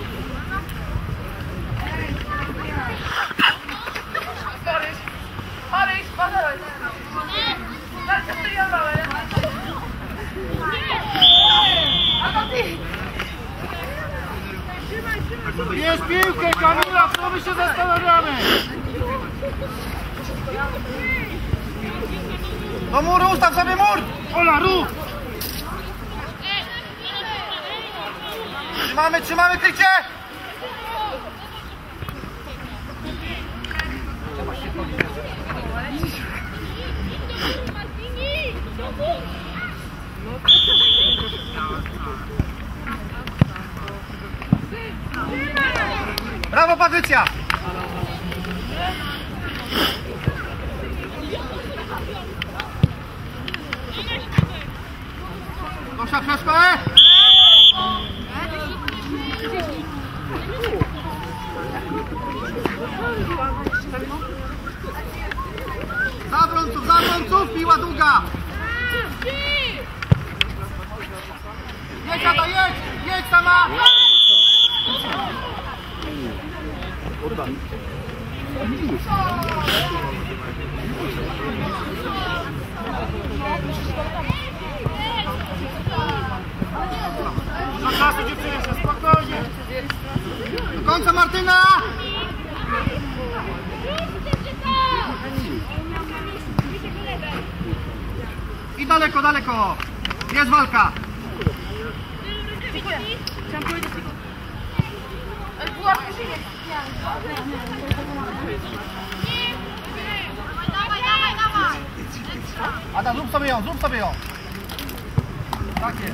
Bierz piłkę, Kamila, co my się zastanawiamy? Do muru, ustaw sobie mur! Ola, rób! Trzymamy, trzymamy krycie! Brawo Patrycja! Gosia przeszko, e! Za obrońców, za obrońców, piła długa! Jedź, Ada, jedź! Jedź sama! Do czasu dziewczyny, spokojnie! Do końca Martyna! I daleko, daleko! Jest walka! Dawaj, dawaj, dawaj! Adam, zrób sobie ją, zrób sobie ją. Tak jest.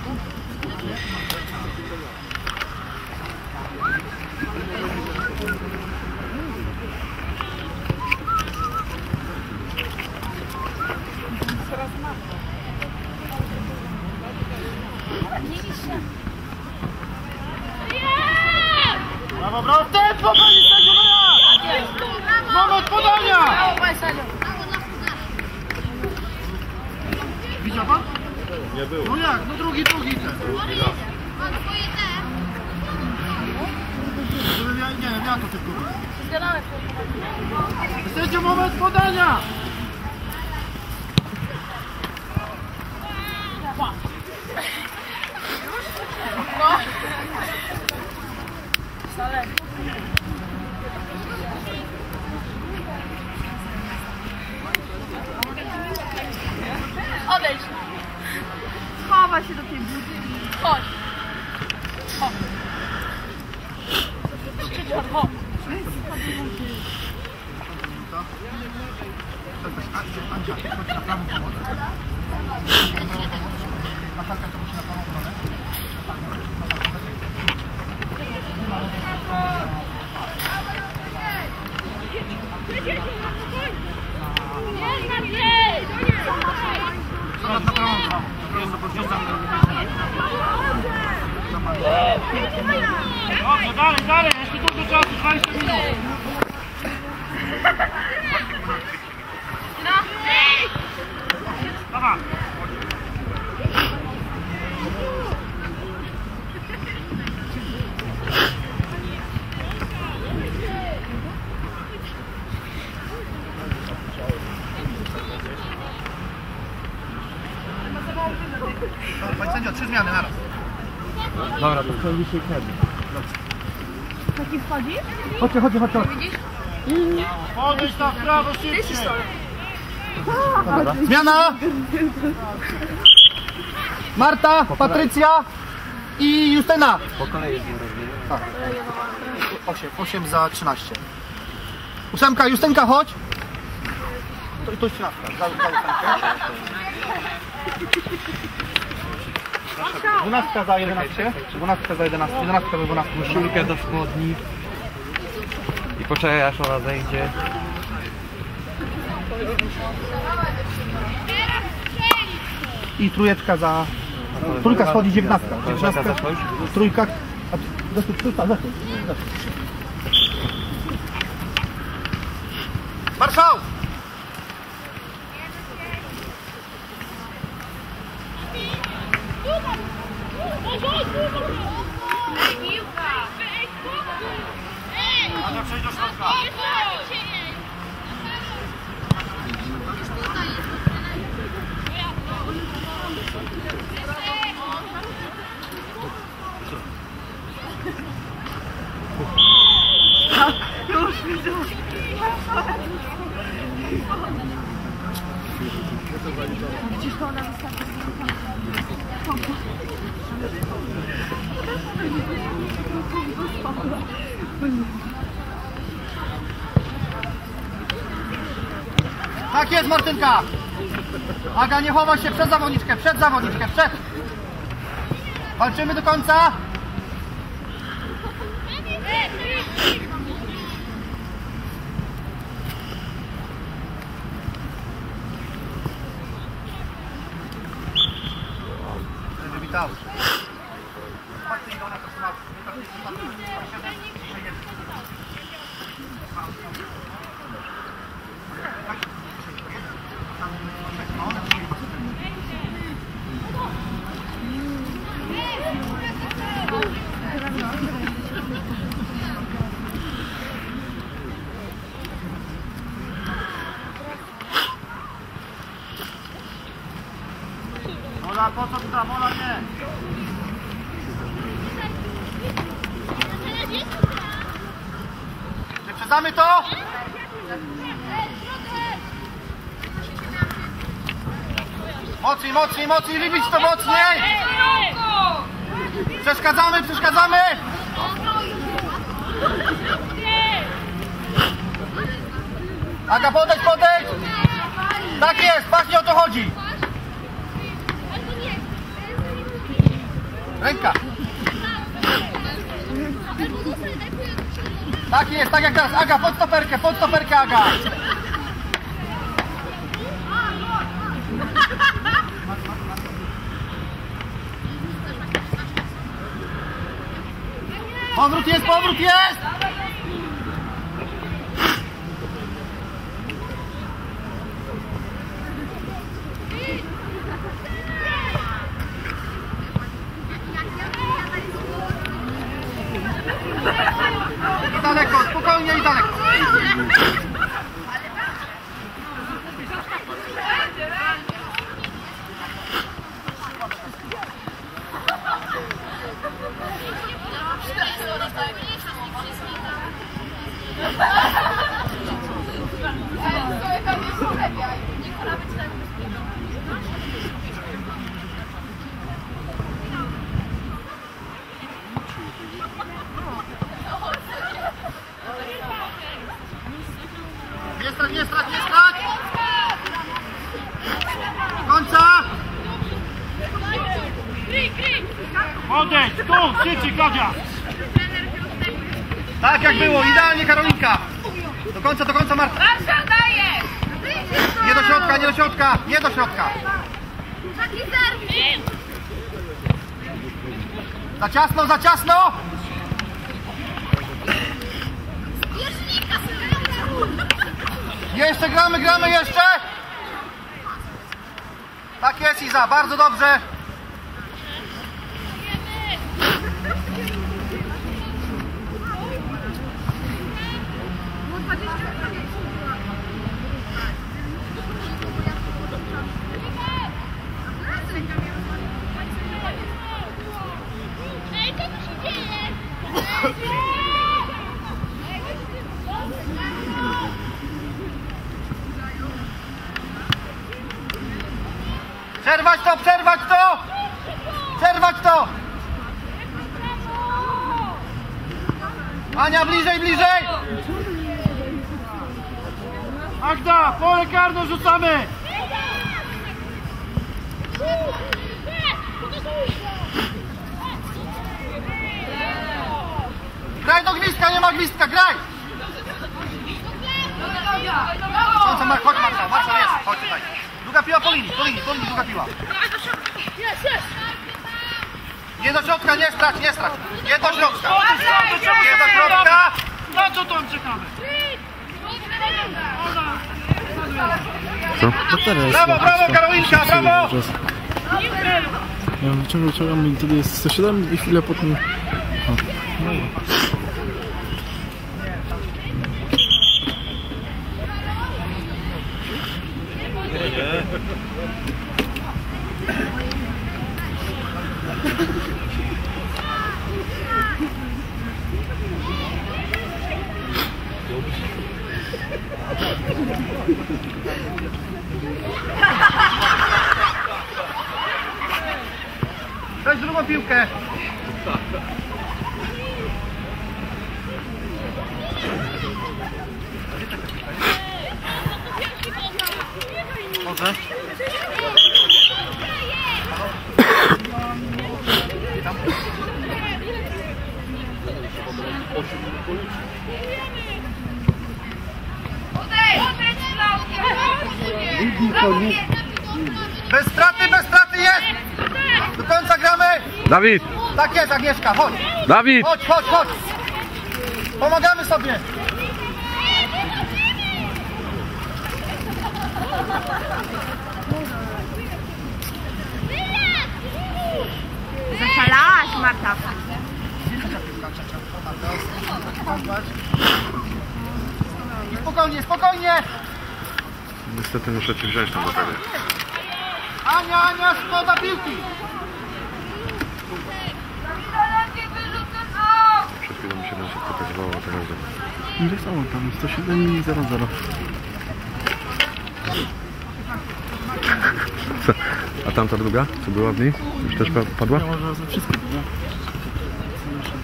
Brawo, brawo, tempo, pani sędzio! Moment podania! Widział pan? Nie było. No jak? No drugi, drugi ten. Żebym ja, nie wiem, ja to tylko. Sędzio, moment podania! Odejdź. Chowa się do tej buty. Chodź. Chodź. Szczycior, chodź. Andzia, chodź na prawą pomoc. Natalka to musi na prawą stronę. Zobacz na prawą stronę. Dobrze, dalej, dalej, jeszcze dużo czasu, dwadzieścia minut. Dawaj. Panie sędzio, trzy zmiany naraz. Dobra, to co dzisiaj wtedy? Taki wchodzi? Chodźcie, chodźcie, chodźcie. Podejdź tam w prawo szybciej. Zmiana! Marta, Patrycja i Justyna. Po kolei jest robimy. Tak. osiem, osiem za trzynaście. Ósemka, Justynka, chodź. To, to środka. Za, za dwunastka za jedenaście. Dwunastka za jedenaście. Jedenastka za dwunastkę. Koszulkę do spodni. I poczekaj, aż ona zejdzie. I trójeczka za... Trójka schodzi dziewiętnastka. Koleżanka zeszła już? Trójka... A, zeszły, trójka, zeszły. Marszał! Ania, przejdź do środka. Już widzę. Widzisz, to ona wystarczy. Tak jest, Martynka! Aga, nie chowa się przed zawodniczkę, przed zawodniczkę, przed! Walczymy do końca! Wywitały. Patrzcie, ile ona to trzyma. Ola, po co tu tam? Ola, nie. Wyprzedzamy to! Mocniej, mocniej, mocniej, wybić to mocniej! Przeszkadzamy, przeszkadzamy! Aga, podejdź, podejdź! Tak jest, właśnie o to chodzi. Ręka. Tak jest, tak jak teraz. Aga, pod stoperkę, pod stoperkę, Aga. Powrót jest, powrót jest! I daleko, spokojnie i daleko. Nie strać, nie strać, nie strać! Końca! Odejdź, tu, krzyczy Kadzia! Tak jak było, idealnie Karolinka! Do końca, do końca Marta! Nie do środka, nie do środka, nie do środka! Za ciasno, za ciasno! Jeszcze gramy, gramy jeszcze! Tak jest, Iza, bardzo dobrze! Ej, co tu się dzieje? Przerwać to, przerwać to! Przerwać to! Ania, bliżej, bliżej! Agda, pole karne rzucamy! Graj do gwizdka, nie ma gwizdka, graj! Chodź, Marta, chodź, Marta, Marta jest, chodź tutaj. Druga piła po linii, po linii, po linii, druga piła. Nie do środka, nie strać, nie strać. Nie do środka. Nie do środka. Na co tam czekamy? Brawo, brawo, Karolinka, brawo! Ja wyciągam, wyciągam i wtedy jest sto siedem i chwilę potem... Weź drugą piłkę. Może? Bez straty, bez straty jest! Do końca gramy! Dawid! Tak jest, Agnieszka, chodź! Dawid! Chodź, chodź, chodź! Pomagamy sobie! Zaszalałaś, Marta. I spokojnie, spokojnie! Niestety muszę ci wziąć tą baterię. Ania, Ania, szkoda piłki! Przed chwilą mi się będzie pokazywało, a teraz dobra. Tak samo, tam sto siedem i zero zero. Co? A tamta druga, co była w niej? Już też pa- padła? Ja może za wszystko, nie?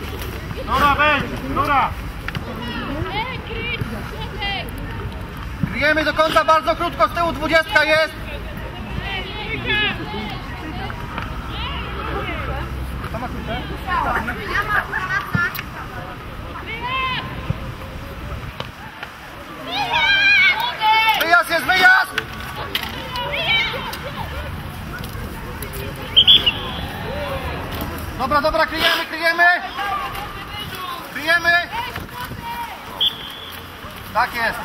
Dobra, wejdź, dobra! Ej, kryć, środek! Kryjemy do końca bardzo krótko, z tyłu dwudziestka jest. Kto ma klucze? Wyjazd jest, wyjazd! Dobra, dobra, kryjemy, kryjemy! Kryjemy! Tak jest!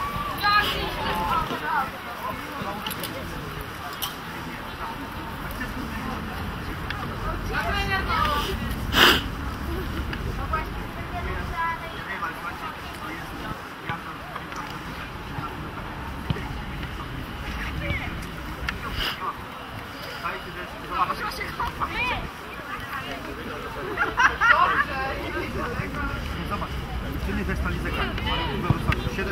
Zobacz, czy nie też stali zegar. siedem.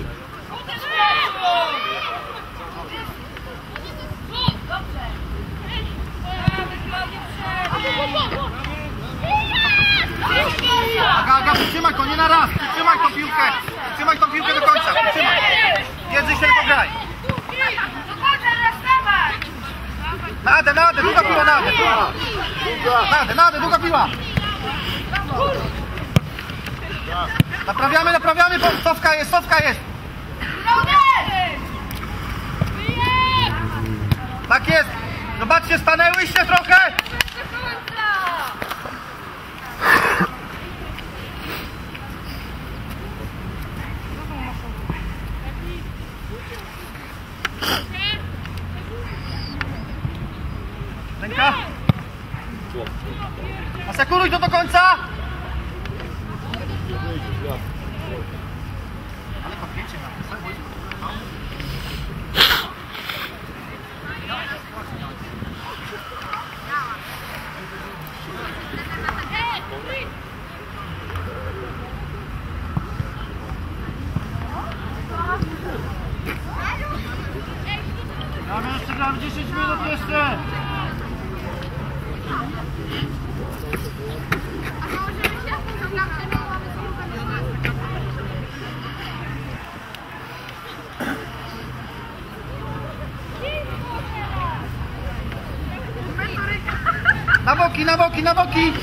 Aga, Aga, przytrzymaj to, nie na raz. Przytrzymaj tą piłkę. Przytrzymaj tą piłkę do końca. Przytrzymaj. Jędzyk się pograj. Nadę, nadę, długa piła, nadę. Nadę, nadę, długa piła. Naprawiamy, naprawiamy, bo cofka jest, cofka jest. Tak jest. Zobaczcie, stanęłyście trochę. Ręka. Asekuruj to do końca. Ale kopnięcie na Mamy jeszcze tam dziesięć minut jeszcze. Na boki, na boki, na boki!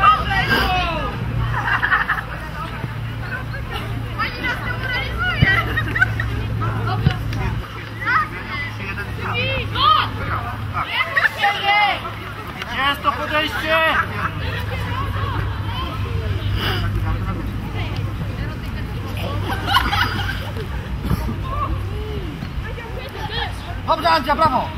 Jest to podejście! Dobrze, Andzia, brawo!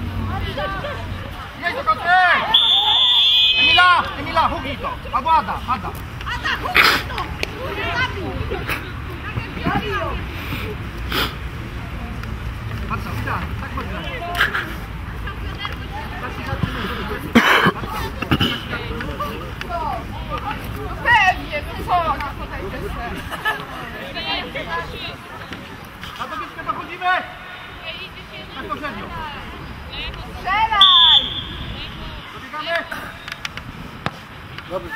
Jedź do końca! Emila, Emila, hugnij to! Albo Ada, Ada! Ada, hugnij to! Patrz, Ada, tak chodzi. Pewnie, to co? Na dobieczkę dochodzimy! Bezpośrednio! Strzelaj! Dobiegamy! Dobrze.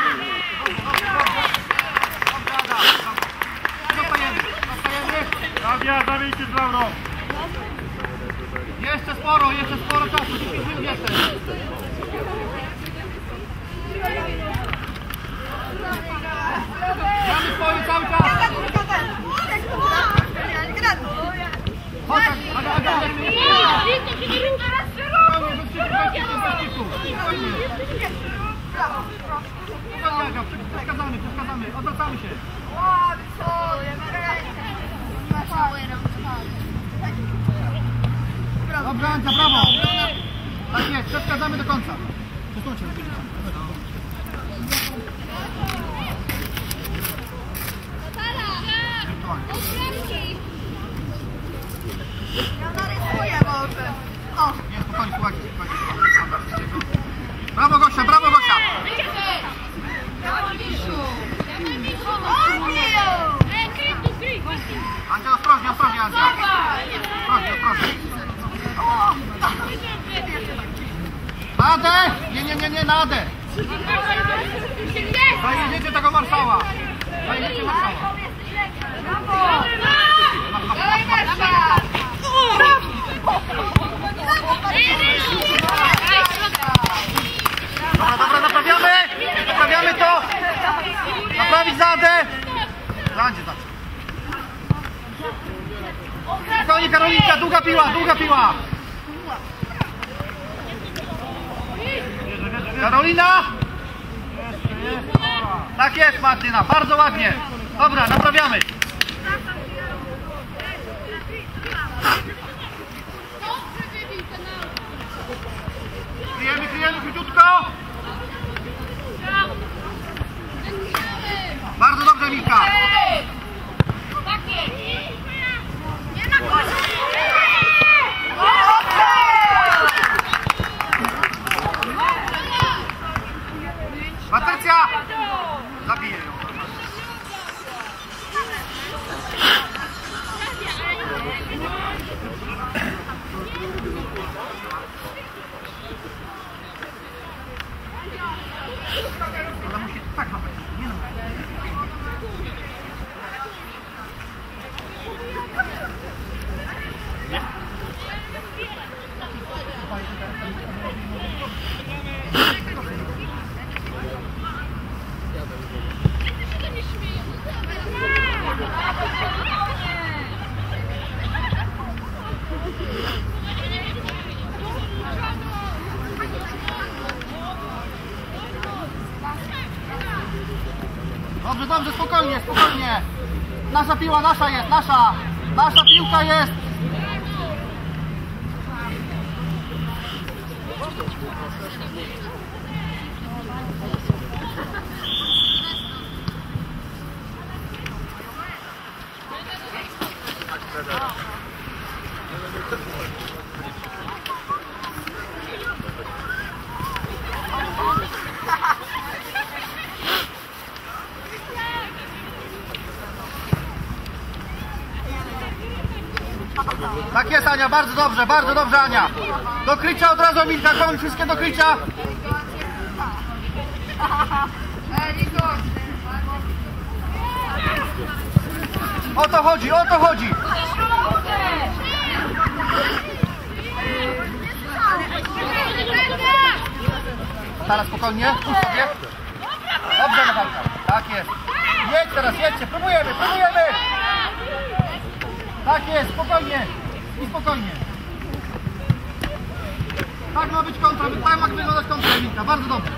Zostajemy, zostajemy! Klaudia, zamień się z Laurą. Jeszcze sporo, jeszcze sporo czasu, dziesięć minut jeszcze! Gramy swoje cały czas! Chodź, Aga, Aga, Aga! Przeszkadzamy, przeszkadzamy, odwracamy się. Dobra, Andzia, brawo. Tak jest, przeszkadzamy do końca. Przesuńcie. Ja narysuję może. O. Nie, spokojnie, słuchajcie, słuchajcie. Brawo, Gosia, brawo, Gosia. Andzia, ostrożnie, ostrożnie, Andzia. Ostrożnie, ostrożnie. Nadę! Nie, nie, nie, nie, nadę! Zajedziecie tego marszała! Zajedziecie marszała! Spokojnie Karolinka, długa piła, długa piła. Karolina! Tak jest Martyna, bardzo ładnie. Dobra, naprawiamy. Kryjemy, kryjemy króciutko. Bardzo dobrze Mika. Patrycja! Zabiję ją. Ona musi tak mapać. Nie no. Dobrze, dobrze, spokojnie, spokojnie. Nasza piła, nasza jest, nasza. Nasza piłka jest. Tak jest Ania, bardzo dobrze, bardzo dobrze Ania. Do krycia od razu Milka, koń wszystkie do krycia. O to chodzi, o to chodzi. Teraz spokojnie, puść sobie. Dobrze Natalka, tak jest. Jedź teraz, jedźcie, próbujemy, próbujemy. Tak jest, spokojnie i spokojnie. Tak ma być kontra, tak ma wyglądać kontra Emilka, bardzo dobrze.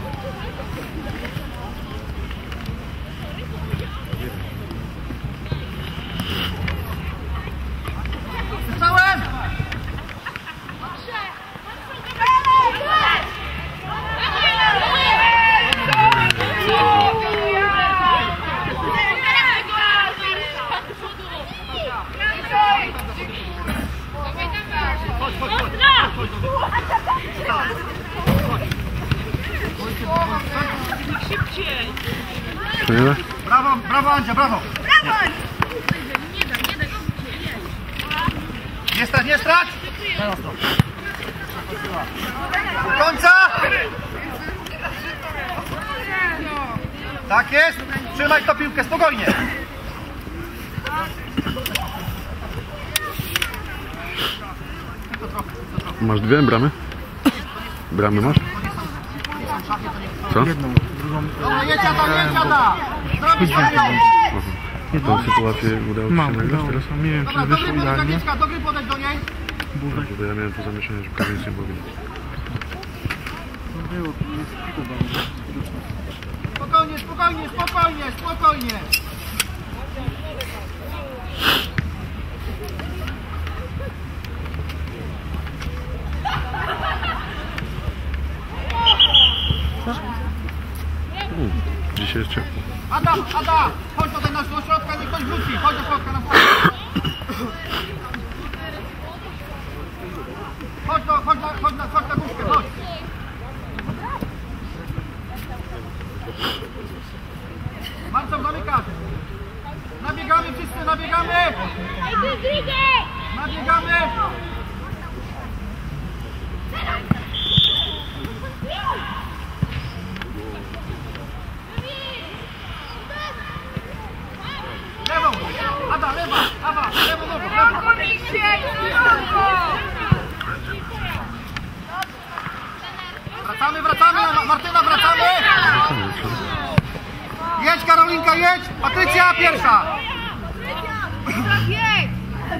Słyszałem? Brawo, brawo Andzia, brawo! Nie strać, nie strać! Do końca! Tak jest! Trzymaj tą piłkę, spokojnie! Masz dwie bramy? Bramy masz? Co? Dobra, jedź Ada, jedź Ada! Zrobić Tą sytuację udało ci się nagrać teraz? Nie wiem, czy wyszło idealnie. do gry podać do niej. Bo ja miałem to zamieszanie, że prawie nic nie powiem. Spokojnie, spokojnie, spokojnie, spokojnie! Hmm, dzisiaj jest ciepło. Ada, Ada! Chodź tutaj na do środka, niech ktoś wróci! Chodź do środka na środka! Chodź, do, chodź, na, chodź, na, chodź na górkę, chodź! Marcel, zamykasz! Nabiegamy wszyscy, nabiegamy! Nabiegamy! Lewą! Ada, lewa! Ada, lewą nogą, lewa! Wracamy, wracamy! Martyna, wracamy! Jedź Karolinka, jedź! Patrycja pierwsza!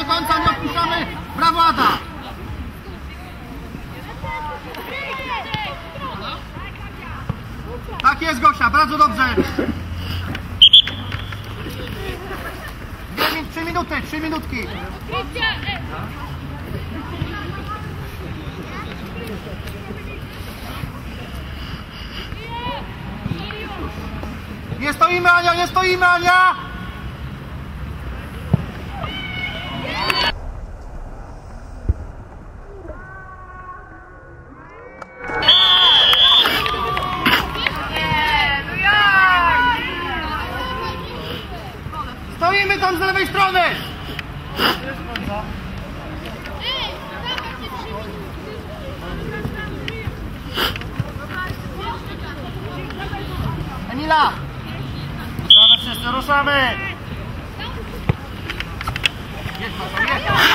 końca, nie odpuszczamy. Brawo, Ada. Tak jest, Gosia, bardzo dobrze. Dwie, trzy minuty, trzy minutki. Nie stoimy, Ania, nie stoimy, Ania! Stoimy tam z lewej strony! Emila! Ruszamy wszyscy, ruszamy! Jedź, Masza,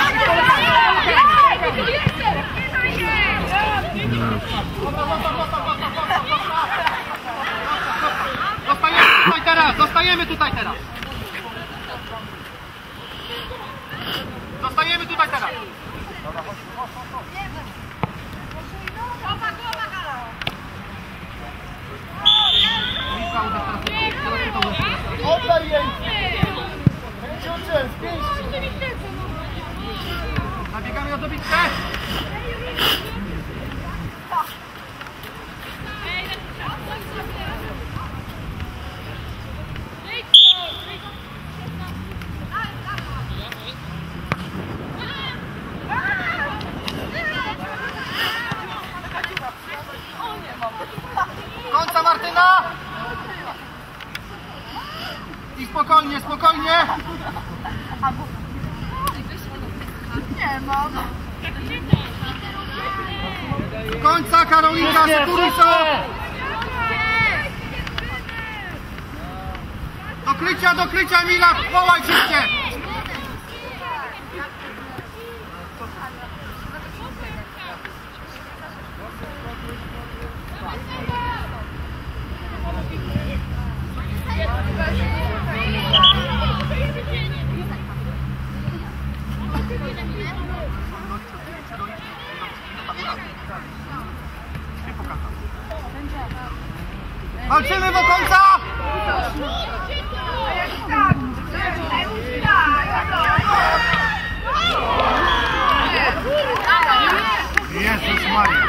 jedź! Zostajemy tutaj teraz! Zostajemy tutaj teraz! Zostajemy tutaj teraz! Oddaj jej! Ciuczem, z pięści! Nabiegamy na dobitkę! Końca, Martyna! I spokojnie, spokojnie! Nie mam. Końca, Karolinka, sektury są! Do krycia, do krycia, Mila, wołaj wszystkie! Walczymy do końca! Jezus Maria!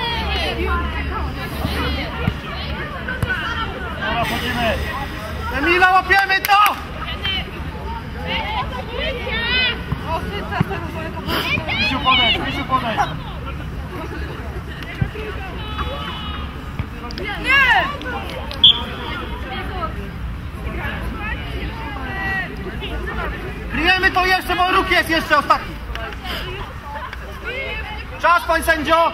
Dobra, chodzimy! Emila, łapiemy to! Misiu, podejdź, Misiu, podejdź! Kryjemy to jeszcze, bo róg jest jeszcze ostatni. Czas, pan sędzio!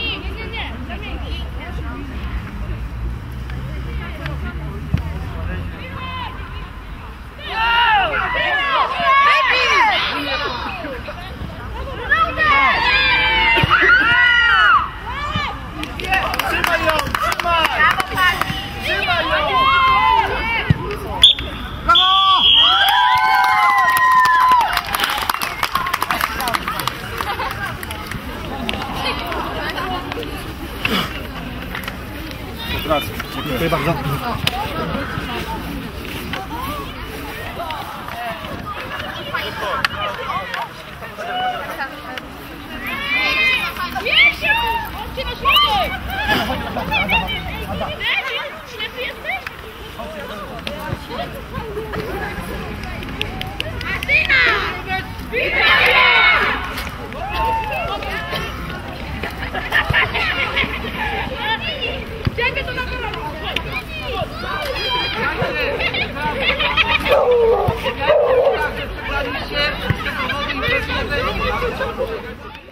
Trzymaj ją, trzymaj! Trzymaj ją! Brawo! Dziękuję bardzo.